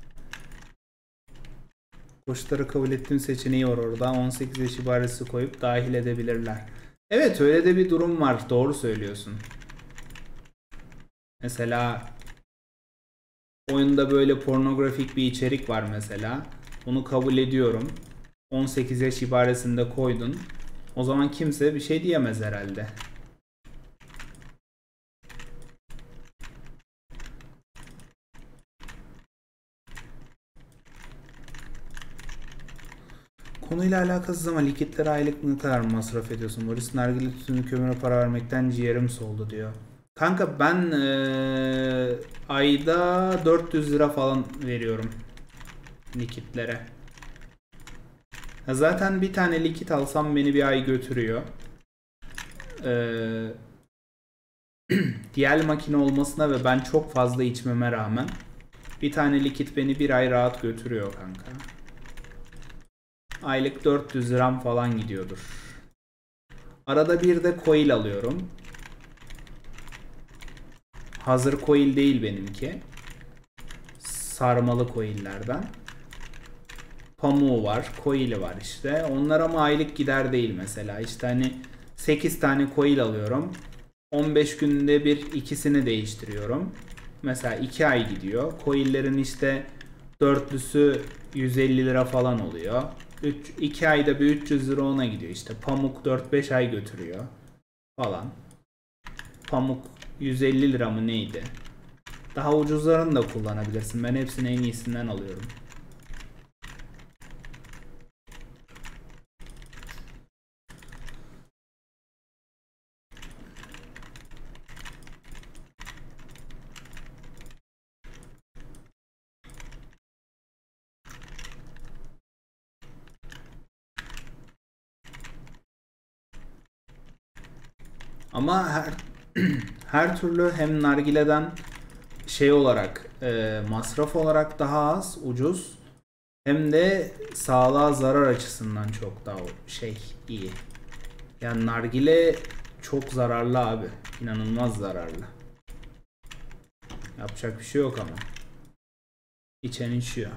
Koşulları kabul ettiğim seçeneği var orada. 18 yaş ibaresi koyup dahil edebilirler. Evet, öyle de bir durum var. Doğru söylüyorsun. Mesela oyunda böyle pornografik bir içerik var mesela. Bunu kabul ediyorum. 18 yaş ibaresinde koydun. O zaman kimse bir şey diyemez herhalde. Konuyla alakasız ama likitlere aylık ne kadar masraf ediyorsun? Boris nargile tütünü kömüre para vermekten ciğerim soldu diyor. Kanka ben ayda 400 lira falan veriyorum likitlere. Zaten bir tane likit alsam beni bir ay götürüyor. Diğer makine olmasına ve ben çok fazla içmeme rağmen bir tane likit beni bir ay rahat götürüyor kanka. Aylık 400 liram falan gidiyordur. Arada bir de coil alıyorum. Hazır coil değil benimki. Sarmalı coillerden. Pamuğu var, coil'i var işte. Onlar ama aylık gider değil mesela. İşte hani 8 tane coil alıyorum. 15 günde bir ikisini değiştiriyorum. Mesela 2 ay gidiyor. Coil'lerin işte Dörtlüsü 150 lira falan oluyor. 2 ayda bir 300 lira ona gidiyor işte. Pamuk 4-5 ay götürüyor falan. Pamuk 150 lira mı neydi? Daha ucuzlarını da kullanabilirsin. Ben hepsini en iyisinden alıyorum. Ama her türlü hem nargileden şey olarak masraf olarak daha az, ucuz, hem de sağlığa zarar açısından çok daha iyi. Yani nargile çok zararlı abi. İnanılmaz zararlı. Yapacak bir şey yok ama. İçen içiyor.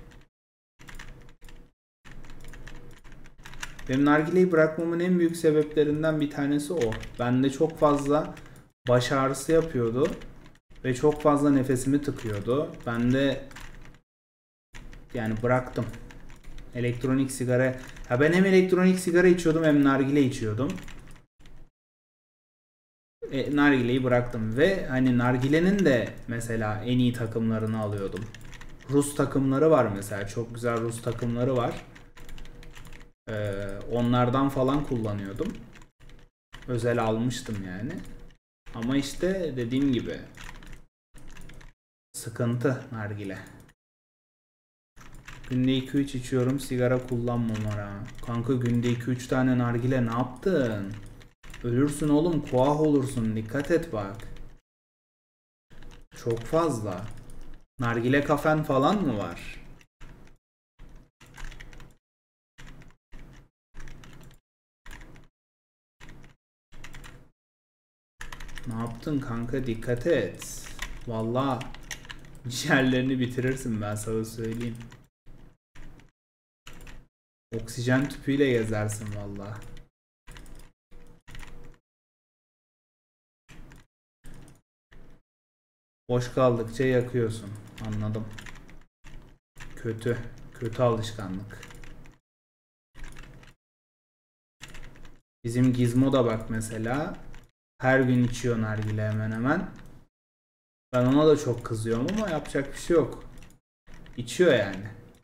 Benim nargileyi bırakmamın en büyük sebeplerinden bir tanesi o. Bende çok fazla baş ağrısı yapıyordu. Ve çok fazla nefesimi tıkıyordu. Ben de yani bıraktım. Elektronik sigara. Ya ben hem elektronik sigara içiyordum hem nargile içiyordum. Nargileyi bıraktım ve hani nargilenin de mesela en iyi takımlarını alıyordum. Rus takımları var mesela. Çok güzel Rus takımları var. Onlardan falan kullanıyordum. Özel almıştım yani. Ama işte dediğim gibi sıkıntı nargile. Günde 2-3 içiyorum, sigara kullanmam ara. Kanka günde 2-3 tane nargile ne yaptın? Ölürsün oğlum, kuah olursun, dikkat et bak. Çok fazla. Nargile kafen falan mı var? Ne yaptın kanka, dikkat et. Vallahi ciğerlerini bitirirsin, ben sana söyleyeyim. Oksijen tüpüyle gezersin vallahi. Boş kaldıkça yakıyorsun. Anladım. Kötü. Kötü alışkanlık. Bizim Gizmo da bak mesela. Her gün içiyor nargile hemen hemen. Ben ona da çok kızıyorum ama yapacak bir şey yok. İçiyor yani.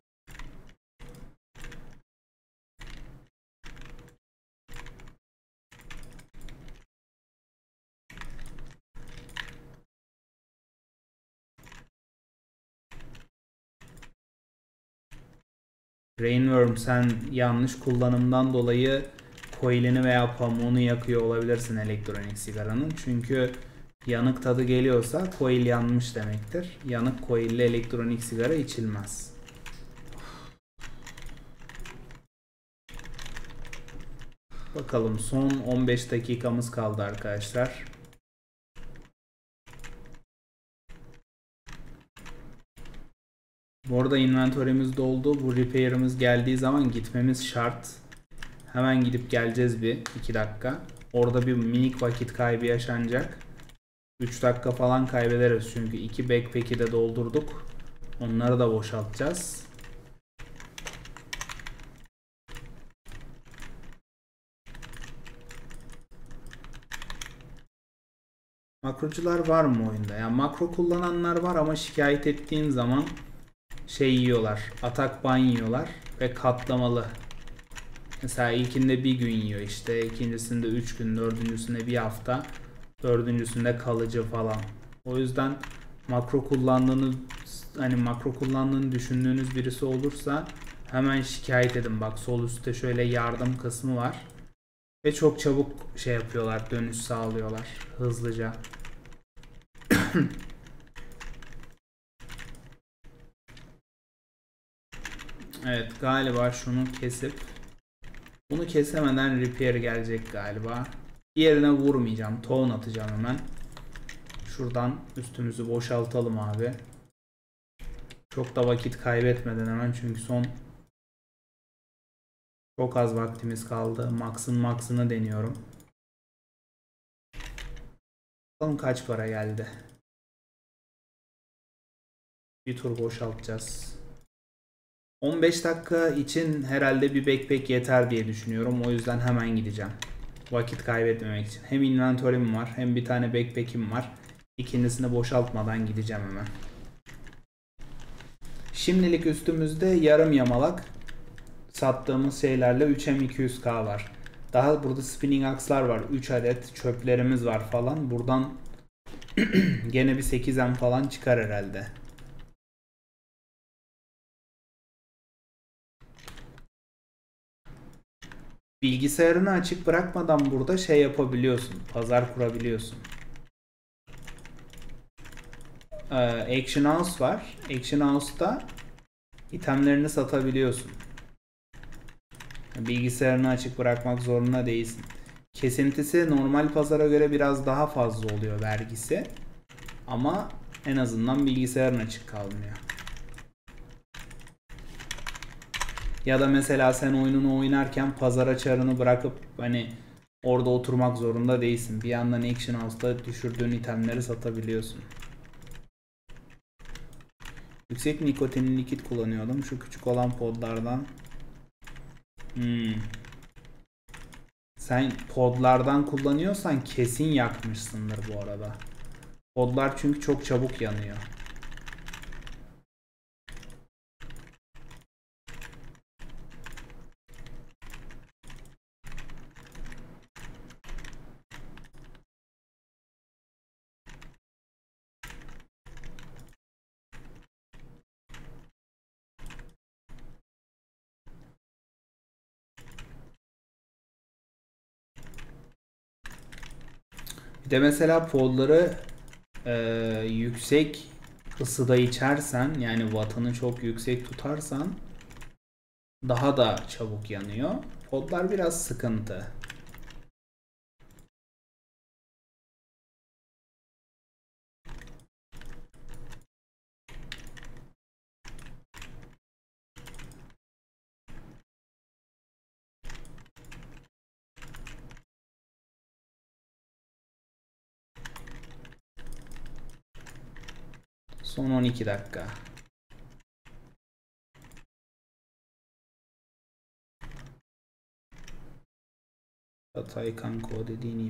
Rainworm, sen yanlış kullanımdan dolayı coil'ini veya pamuğunu yakıyor olabilirsin elektronik sigaranın. Çünkü yanık tadı geliyorsa coil yanmış demektir. Yanık coil'li elektronik sigara içilmez. Bakalım, son 15 dakikamız kaldı arkadaşlar. Bu arada inventörümüz doldu. Bu repair'ımız geldiği zaman gitmemiz şart. Hemen gidip geleceğiz bir 2 dakika. Orada bir minik vakit kaybı yaşanacak. 3 dakika falan kaybederiz çünkü 2 backpack'i de doldurduk. Onları da boşaltacağız. Makrocular var mı oyunda? Yani makro kullananlar var ama şikayet ettiğin zaman şey yiyorlar. Atak ban yiyorlar ve katlamalı. Mesela ilkinde bir gün yiyor işte, ikincisinde 3 gün, dördüncüsünde bir hafta, dördüncüsünde kalıcı falan. O yüzden makro kullandığını düşündüğünüz birisi olursa hemen şikayet edin. Bak sol üstte şöyle yardım kısmı var. Ve çok çabuk şey yapıyorlar, dönüş sağlıyorlar hızlıca. Evet, galiba şunu kesip bunu kesemeden repair gelecek galiba. Diğerine vurmayacağım. Town atacağım hemen. Şuradan üstümüzü boşaltalım abi. Çok da vakit kaybetmeden hemen, çünkü son çok az vaktimiz kaldı. Max'ını deniyorum. Bakalım kaç para geldi. Bir tur boşaltacağız. 15 dakika için herhalde bir backpack yeter diye düşünüyorum. O yüzden hemen gideceğim. Vakit kaybetmemek için. Hem inventörüm var hem bir tane backpack'im var. İkincisini boşaltmadan gideceğim hemen. Şimdilik üstümüzde yarım yamalak sattığımız şeylerle 3M200K var. Daha burada spinning axe'lar var. 3 adet çöplerimiz var falan. Buradan gene bir 8M falan çıkar herhalde. Bilgisayarını açık bırakmadan burada şey yapabiliyorsun. Pazar kurabiliyorsun. Action House var. Action House'da itemlerini satabiliyorsun. Bilgisayarını açık bırakmak zorunda değilsin. Kesintisi normal pazara göre biraz daha fazla oluyor vergisi. Ama en azından bilgisayarın açık kalmıyor. Ya da mesela sen oyununu oynarken pazara çarını bırakıp hani orada oturmak zorunda değilsin. Bir yandan Action House'da düşürdüğün itemleri satabiliyorsun. Yüksek nikotinli likit kullanıyordum. Şu küçük olan podlardan. Sen podlardan kullanıyorsan kesin yakmışsındır bu arada. Podlar çünkü çok çabuk yanıyor. Bir de mesela podları yüksek ısıda içersen, yani wattını çok yüksek tutarsan daha da çabuk yanıyor. Podlar biraz sıkıntı. Son 12 dakika. Hatay kanko dediğini.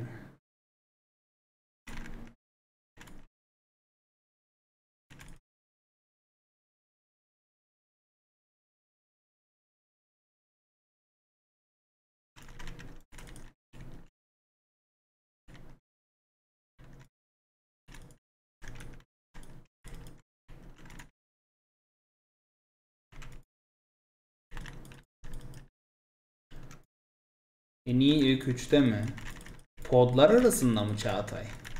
En iyi ilk 3'te mi? Podlar arasında mı Çağatay?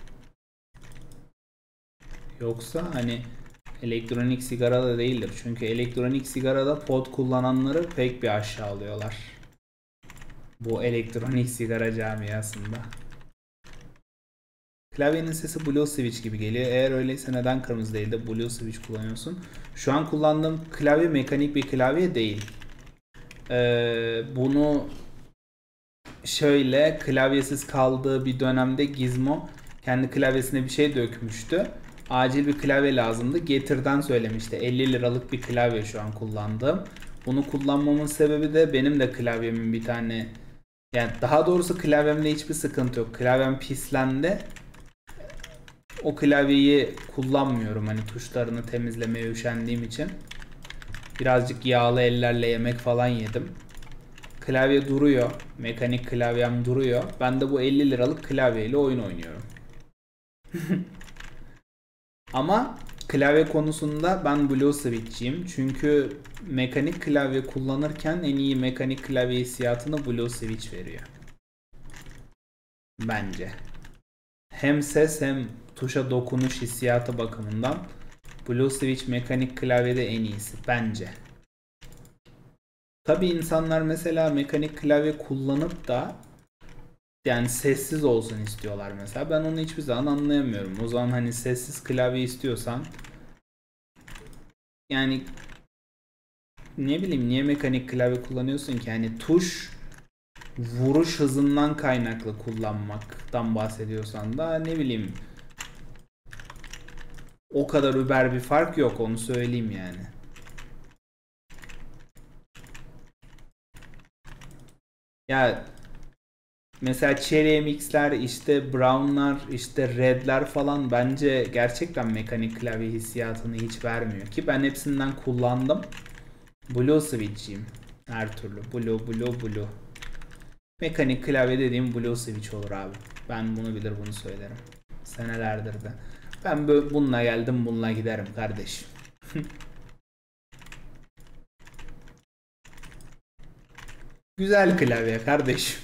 Yoksa hani elektronik sigara da değildir. Çünkü elektronik sigarada pod kullananları pek bir aşağılıyorlar. Bu elektronik sigara camiasında. Klavyenin sesi Blue Switch gibi geliyor. Eğer öyleyse neden kırmızı değil de Blue Switch kullanıyorsun? Şu an kullandığım klavye mekanik bir klavye değil. Bunu şöyle klavyesiz kaldığı bir dönemde Gizmo kendi klavyesine bir şey dökmüştü. Acil bir klavye lazımdı. Getir'den söylemişti. 50 liralık bir klavye şu an kullandığım. Bunu kullanmamın sebebi de benim de klavyemin bir tane, yani daha doğrusu klavyemde hiçbir sıkıntı yok. Klavyem pislendi. O klavyeyi kullanmıyorum hani tuşlarını temizlemeye üşendiğim için. Birazcık yağlı ellerle yemek falan yedim. Klavye duruyor. Mekanik klavyem duruyor. Ben de bu 50 liralık klavyeyle oyun oynuyorum. Ama klavye konusunda ben Blue Switch'ciyim. Çünkü mekanik klavye kullanırken en iyi mekanik klavye hissiyatını Blue Switch veriyor. Bence. Hem ses hem tuşa dokunuş hissiyatı bakımından Blue Switch mekanik klavyede en iyisi bence. Tabi insanlar mesela mekanik klavye kullanıp da yani sessiz olsun istiyorlar mesela. Ben onu hiçbir zaman anlayamıyorum. O zaman hani sessiz klavye istiyorsan yani ne bileyim niye mekanik klavye kullanıyorsun ki? Yani tuş vuruş hızından kaynaklı kullanmaktan bahsediyorsan da ne bileyim o kadar über bir fark yok, onu söyleyeyim yani. Ya mesela Cherry MX'ler, işte Brown'lar, işte Red'ler falan bence gerçekten mekanik klavye hissiyatını hiç vermiyor. Ki ben hepsinden kullandım. Blue Switch'iyim. Her türlü. Blue. Mekanik klavye dediğim Blue Switch olur abi. Ben bunu bilir bunu söylerim. Senelerdir de. Ben bununla geldim bununla giderim kardeşim. Güzel klavye kardeşim.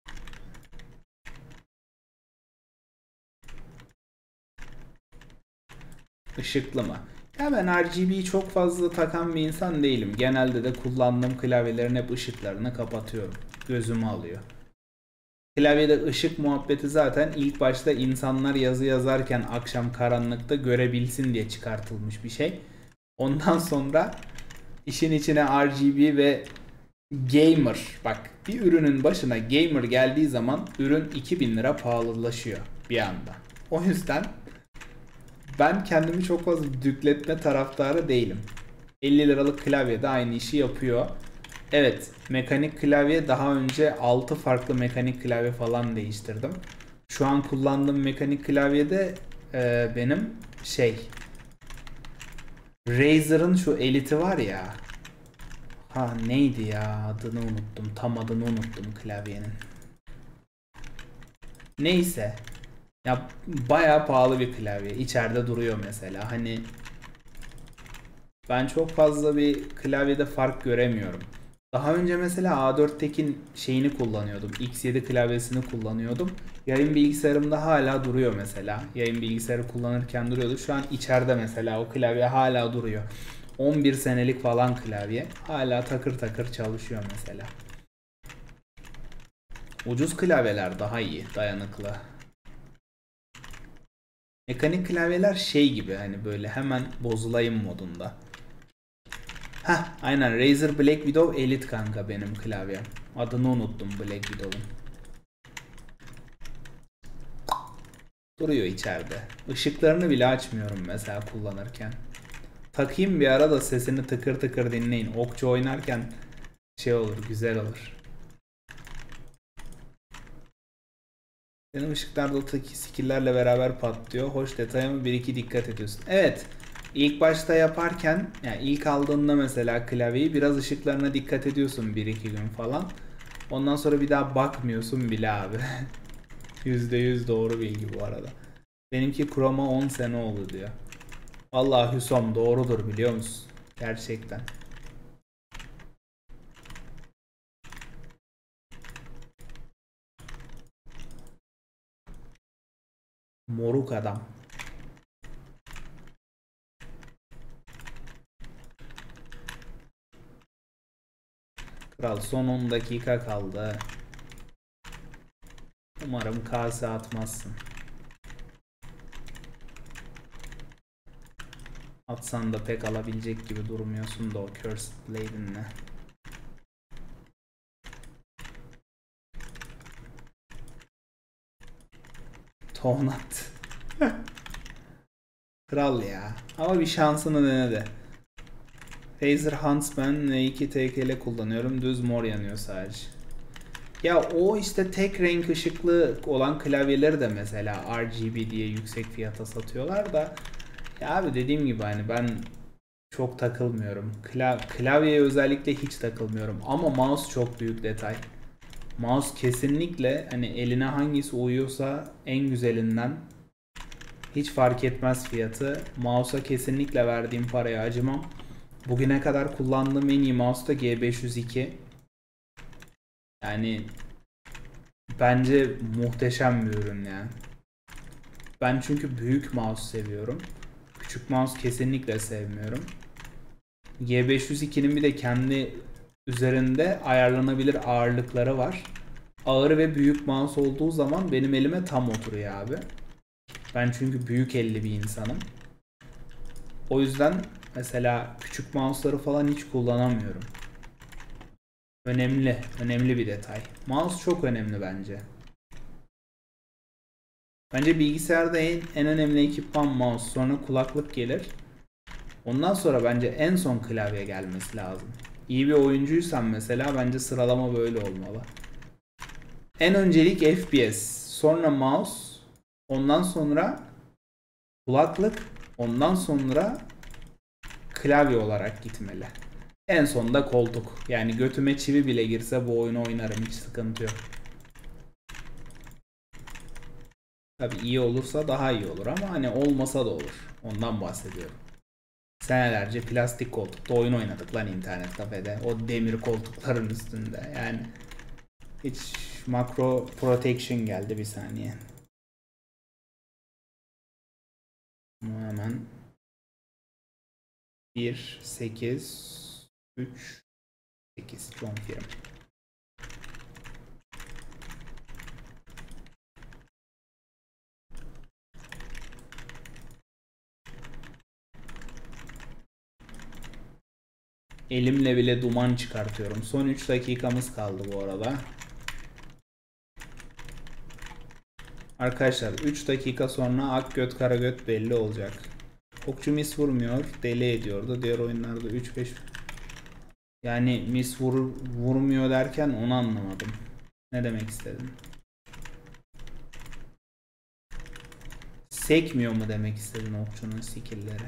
Işıklı mı? Ya ben RGB'yi çok fazla takan bir insan değilim. Genelde de kullandığım klavyelerin hep ışıklarını kapatıyorum. Gözümü alıyor. Klavyede ışık muhabbeti zaten ilk başta insanlar yazı yazarken akşam karanlıkta görebilsin diye çıkartılmış bir şey. Ondan sonra işin içine RGB ve gamer, bak bir ürünün başına gamer geldiği zaman ürün 2000 lira pahalılaşıyor bir anda. O yüzden ben kendimi çok fazla dükletme taraftarı değilim. 50 liralık klavye de aynı işi yapıyor. Evet, mekanik klavye daha önce 6 farklı mekanik klavye falan değiştirdim. Şu an kullandığım mekanik klavyede benim Razer'ın şu Elite'i var ya. Ha neydi ya, adını unuttum. Tam adını unuttum klavyenin. Neyse. Ya bayağı pahalı bir klavye. İçeride duruyor mesela. Hani ben çok fazla bir klavyede fark göremiyorum. Daha önce mesela A4'tekin şeyini kullanıyordum. X7 klavyesini kullanıyordum. Yayın bilgisayarımda hala duruyor mesela. Yayın bilgisayarı kullanırken duruyordu. Şu an içeride mesela o klavye hala duruyor. 11 senelik falan klavye. Hala takır takır çalışıyor mesela. Ucuz klavyeler daha iyi, dayanıklı. Mekanik klavyeler şey gibi, hani böyle hemen bozulayım modunda. Heh, aynen Razer Black Widow Elite kanka benim klavyem. Adını unuttum Black Widow'un. Duruyor içeride. Işıklarını bile açmıyorum mesela kullanırken. Takayım bir ara da sesini tıkır tıkır dinleyin. Okçu oynarken şey olur, güzel olur. Benim ışıklar da o skill'lerle beraber patlıyor. Hoş, detaya mı bir iki dikkat ediyorsun. Evet. İlk başta yaparken, yani ilk aldığında mesela klavyeyi biraz ışıklarına dikkat ediyorsun bir iki gün falan. Ondan sonra bir daha bakmıyorsun bile abi. %100 doğru bilgi bu arada. Benimki Chroma 10 sene oldu diyor. Vallahi Hüsom doğrudur biliyor musun? Gerçekten. Moruk adam. Kral son 10 dakika kaldı. Umarım kase atmazsın. Atsan da pek alabilecek gibi durmuyorsun da o Cursed Blade'inle. Tonat. Kral ya. Ama bir şansını denedi. Razer Huntsman N2 TKL kullanıyorum. Düz mor yanıyor sadece. Ya o işte tek renk ışıklı olan klavyeleri de mesela RGB diye yüksek fiyata satıyorlar da ya abi dediğim gibi hani ben çok takılmıyorum. Klavyeye özellikle hiç takılmıyorum ama mouse çok büyük detay. Mouse kesinlikle hani eline hangisi uyuyorsa en güzelinden, hiç fark etmez fiyatı. Mouse'a kesinlikle verdiğim paraya acımam. Bugüne kadar kullandığım en iyi mouse da G502. Yani bence muhteşem bir ürün yani. Ben çünkü büyük mouse seviyorum. Küçük mouse kesinlikle sevmiyorum. G502'nin bir de kendi üzerinde ayarlanabilir ağırlıkları var. Ağır ve büyük mouse olduğu zaman benim elime tam oturuyor abi. Ben çünkü büyük elli bir insanım. O yüzden mesela küçük mouse'ları falan hiç kullanamıyorum. Önemli, önemli bir detay. Mouse çok önemli bence. Bence bilgisayarda en önemli ekipman mouse, sonra kulaklık gelir. Ondan sonra bence en son klavye gelmesi lazım. İyi bir oyuncuysan mesela bence sıralama böyle olmalı. En öncelik FPS, sonra mouse, ondan sonra kulaklık, ondan sonra klavye olarak gitmeli. En sonunda koltuk. Yani götüme çivi bile girse bu oyunu oynarım, hiç sıkıntı yok. Tabii iyi olursa daha iyi olur ama hani olmasa da olur. Ondan bahsediyorum. Senelerce plastik koltukta oyun oynadık lan internet kafede. O demir koltukların üstünde. Yani hiç makro protection geldi, bir saniye. Hemen 1, 8, 3, 8 confirm. Elimle bile duman çıkartıyorum. Son 3 dakikamız kaldı bu arada. Arkadaşlar 3 dakika sonra ak göt kara göt belli olacak. Okçu mis vurmuyor. Deli ediyordu. Diğer oyunlarda 3-5. Yani mis vurmuyor derken onu anlamadım. Ne demek istedim? Sekmiyor mu demek istedin okçunun skill'leri?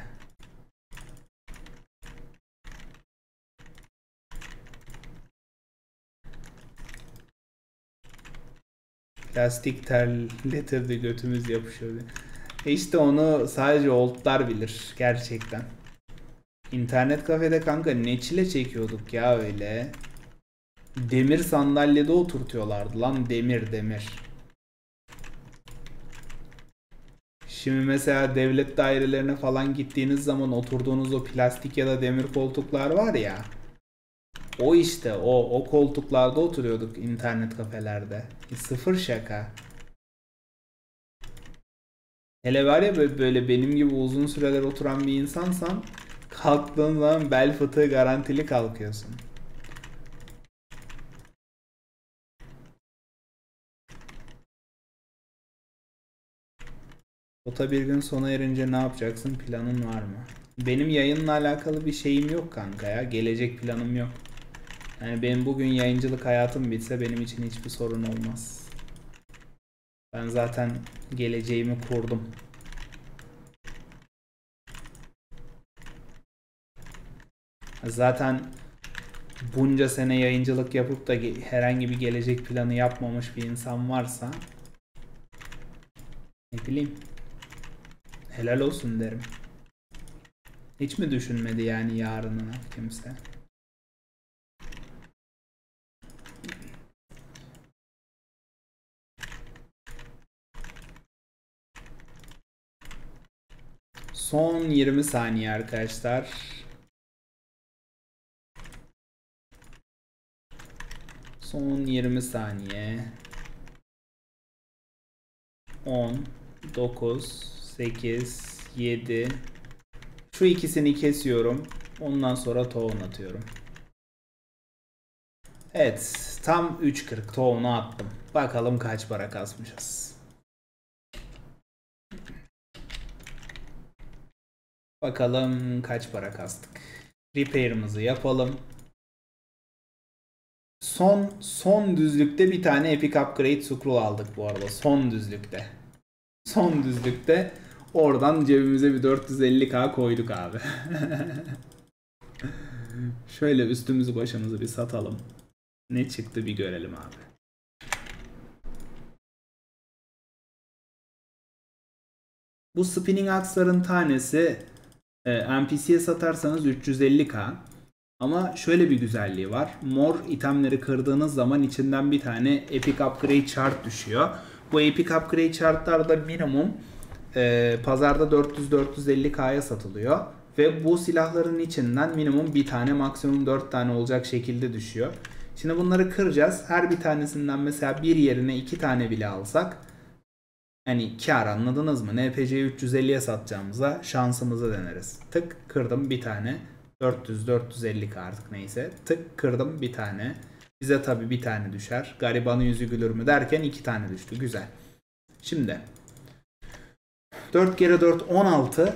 Plastik terletirdi, götümüz yapışıyordu. İşte onu sadece oldlar bilir gerçekten. İnternet kafede kanka ne çile çekiyorduk ya öyle. Demir sandalyede oturtuyorlardı lan, demir. Şimdi mesela devlet dairelerine falan gittiğiniz zaman oturduğunuz o plastik ya da demir koltuklar var ya. O işte o koltuklarda oturuyorduk internet kafelerde. Sıfır şaka. Hele var ya böyle benim gibi uzun süreler oturan bir insansan kalktığın zaman bel fıtığı garantili kalkıyorsun. Ota bir gün sona erince ne yapacaksın? Planın var mı? Benim yayınla alakalı bir şeyim yok kanka ya. Gelecek planım yok. Yani benim bugün yayıncılık hayatım bitse benim için hiçbir sorun olmaz. Ben zaten geleceğimi kurdum. Zaten bunca sene yayıncılık yapıp da herhangi bir gelecek planı yapmamış bir insan varsa ne bileyim, helal olsun derim. Hiç mi düşünmedi yani yarınını kimse? Son 20 saniye arkadaşlar. Son 20 saniye. 10, 9, 8, 7. Şu ikisini kesiyorum. Ondan sonra tohum atıyorum. Evet. Tam 3.40 tohumunu attım. Bakalım kaç para kasmışız. Bakalım kaç para kastık. Repair'ımızı yapalım. Son düzlükte bir tane Epic Upgrade Scroll aldık bu arada. Son düzlükte. Son düzlükte oradan cebimize bir 450k koyduk abi. Şöyle üstümüzü başımızı bir satalım. Ne çıktı bir görelim abi. Bu spinning axe'ların tanesi NPC'ye satarsanız 350k. Ama şöyle bir güzelliği var. Mor itemleri kırdığınız zaman içinden bir tane Epic Upgrade Chart düşüyor. Bu Epic Upgrade Chart'lar da minimum pazarda 400-450k'ya satılıyor. Ve bu silahların içinden minimum bir tane, maksimum 4 tane olacak şekilde düşüyor. Şimdi bunları kıracağız. Her bir tanesinden mesela bir yerine 2 tane bile alsak hani kar, anladınız mı? NPC'yi 350'ye satacağımıza şansımızı deneriz. Tık kırdım bir tane. 400-450 artık neyse. Tık kırdım bir tane. Bize tabi bir tane düşer. Garibanın yüzü gülür mü derken 2 tane düştü. Güzel. Şimdi 4 kere 4 16.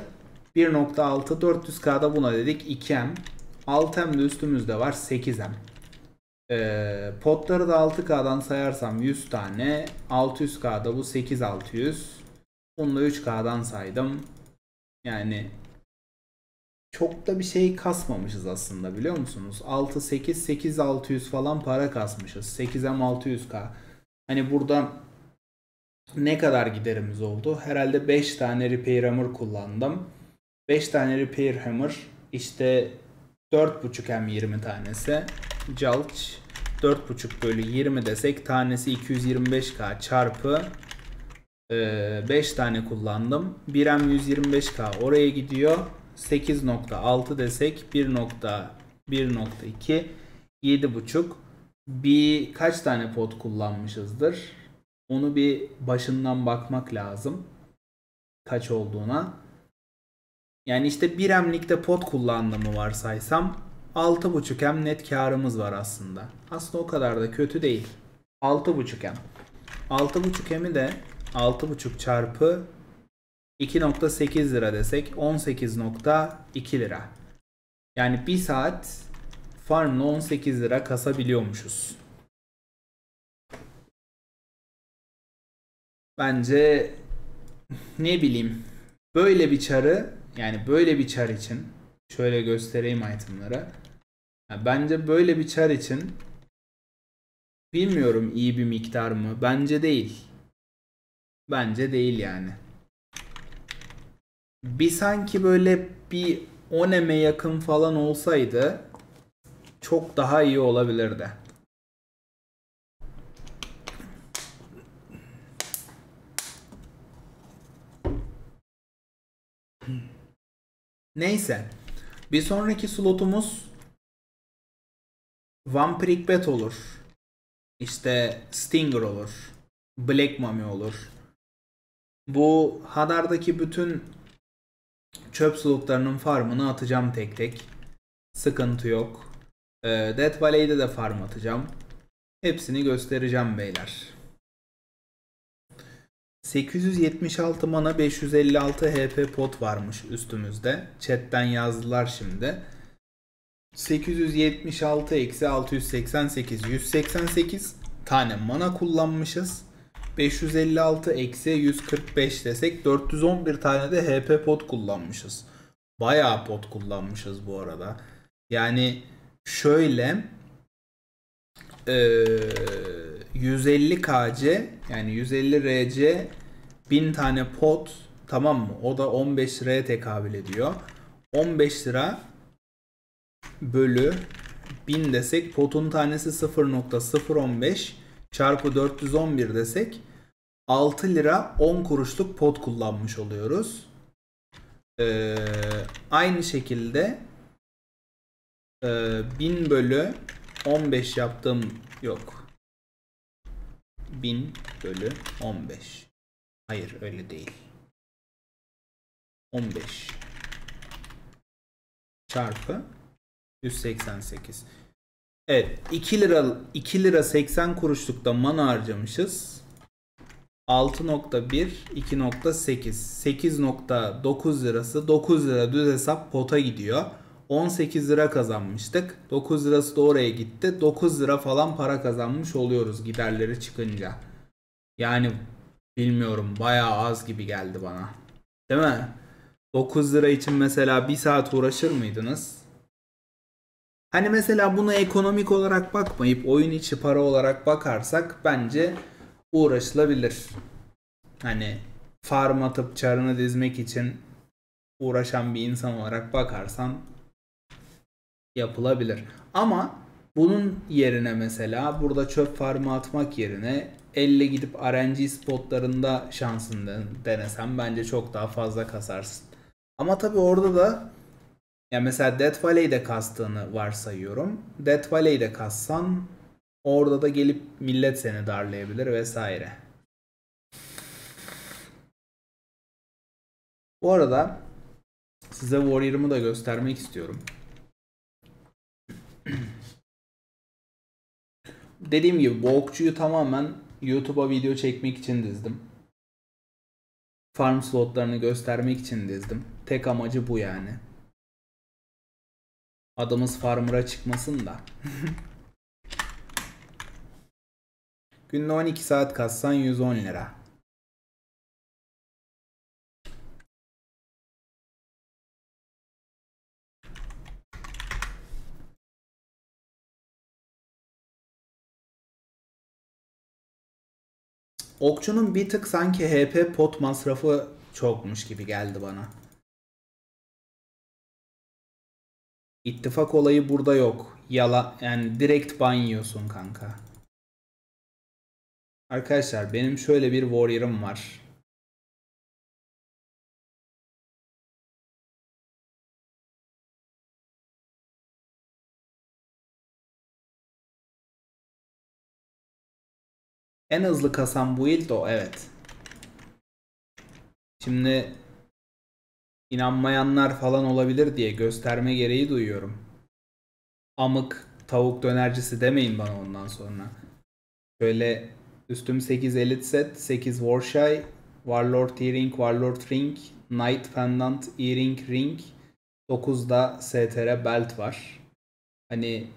1.6 400k'da buna dedik 2M. 6M de üstümüzde var 8M. Potları da 6K'dan sayarsam 100 tane. 600K'da bu 8600. Bunu da 3K'dan saydım. Yani çok da bir şey kasmamışız aslında, biliyor musunuz? 6, 8, 8, 600 falan para kasmışız. 8'em 600K. Hani burada ne kadar giderimiz oldu? Herhalde 5 tane Repair Hammer kullandım. 5 tane Repair Hammer işte 4.5M 20 tanesi. Calç 4.5 bölü 20 desek tanesi 225K çarpı 5 tane kullandım. 1M 125K oraya gidiyor. 8.6 desek 1.1.2 7.5. Bir kaç tane pot kullanmışızdır? Onu bir başından bakmak lazım. Kaç olduğuna. Yani işte 1M'likte pot kullandığımı varsaysam 6.5M net karımız var aslında. Aslında o kadar da kötü değil. 6.5M. 6.5M'i de 6.5 çarpı 2.8 lira desek 18.2 lira. Yani bir saat farmla 18 lira kasabiliyormuşuz. Bence ne bileyim, böyle bir çarı, yani böyle bir çar için şöyle göstereyim itemları. Bence böyle bir çar için bilmiyorum iyi bir miktar mı? Bence değil. Bence değil yani. Bir sanki böyle bir 10M'e yakın falan olsaydı çok daha iyi olabilirdi. Neyse. Bir sonraki slotumuz Vampiric Bat olur. İşte Stinger olur. Black Mummy olur. Bu Hadar'daki bütün çöp slotlarının farmını atacağım tek tek. Sıkıntı yok. Death Valley'de de farm atacağım. Hepsini göstereceğim beyler. 876 mana 556 HP pot varmış üstümüzde. Chat'ten yazdılar şimdi. 876 eksi 688 188 tane mana kullanmışız. 556 eksi 145 desek 411 tane de HP pot kullanmışız. Bayağı pot kullanmışız bu arada. Yani şöyle 150 KC yani 150 RC 1000 tane pot, tamam mı? O da 15 liraya tekabül ediyor. 15 lira bölü 1000 desek potun tanesi 0.015 çarpı 411 desek 6 lira 10 kuruşluk pot kullanmış oluyoruz. Aynı şekilde 1000 bölü 15 yaptığım yok. 1000 bölü 15. Hayır öyle değil. 15 çarpı 188. Evet, 2 lira 80 kuruşlukta mana harcamışız. 6.1 2.8 8.9 lirası 9 lira düz hesap pota gidiyor. 18 lira kazanmıştık. 9 lirası da oraya gitti. 9 lira falan para kazanmış oluyoruz giderleri çıkınca. Yani bilmiyorum, bayağı az gibi geldi bana. Değil mi? 9 lira için mesela bir saat uğraşır mıydınız? Hani mesela buna ekonomik olarak bakmayıp oyun içi para olarak bakarsak bence uğraşılabilir. Hani farm atıp çarını dizmek için uğraşan bir insan olarak bakarsan yapılabilir. Ama bunun yerine mesela burada çöp farmı atmak yerine elle gidip RNG spotlarında şansını denesem bence çok daha fazla kasarsın. Ama tabii orada da ya mesela Death Valley'de kastığını varsayıyorum. Death Valley'de kassan orada da gelip millet seni darlayabilir vesaire. Bu arada size Warrior'ımı da göstermek istiyorum. Dediğim gibi bu okçuyu tamamen YouTube'a video çekmek için dizdim. Farm slotlarını göstermek için dizdim. Tek amacı bu yani. Adımız farmer'a çıkmasın da. Günde 12 saat kassan 110 lira. Okçunun bir tık sanki HP pot masrafı çokmuş gibi geldi bana. İttifak olayı burada yok. Yani direkt ban yiyorsun kanka. Arkadaşlar benim şöyle bir warrior'ım var. En hızlı kasan build o, evet. Şimdi inanmayanlar falan olabilir diye gösterme gereği duyuyorum. Amık tavuk dönercisi demeyin bana ondan sonra. Şöyle üstüm 8 Elite Set, 8 Warshy, Warlord Earring, Warlord Ring, Knight Pendant, Earring Ring, 9'da STR Belt var. Hani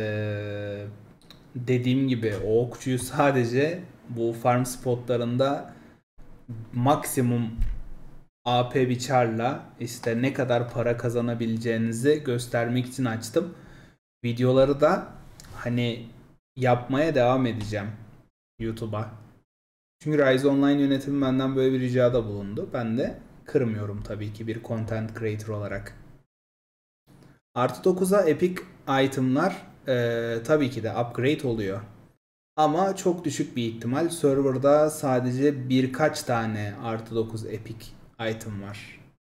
dediğim gibi o okçuyu sadece bu farm spotlarında maksimum AP biçarla işte ne kadar para kazanabileceğinizi göstermek için açtım. Videoları da hani yapmaya devam edeceğim YouTube'a. Çünkü Rise Online yönetimi benden böyle bir ricada bulundu. Ben de kırmıyorum tabii ki bir content creator olarak. Artı 9'a epic itemlar tabii ki de upgrade oluyor. Ama çok düşük bir ihtimal. Server'da sadece birkaç tane artı 9 epic item var.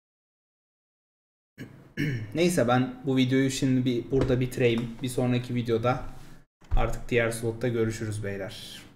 Neyse ben bu videoyu şimdi burada bitireyim. Bir sonraki videoda artık diğer slotta görüşürüz beyler.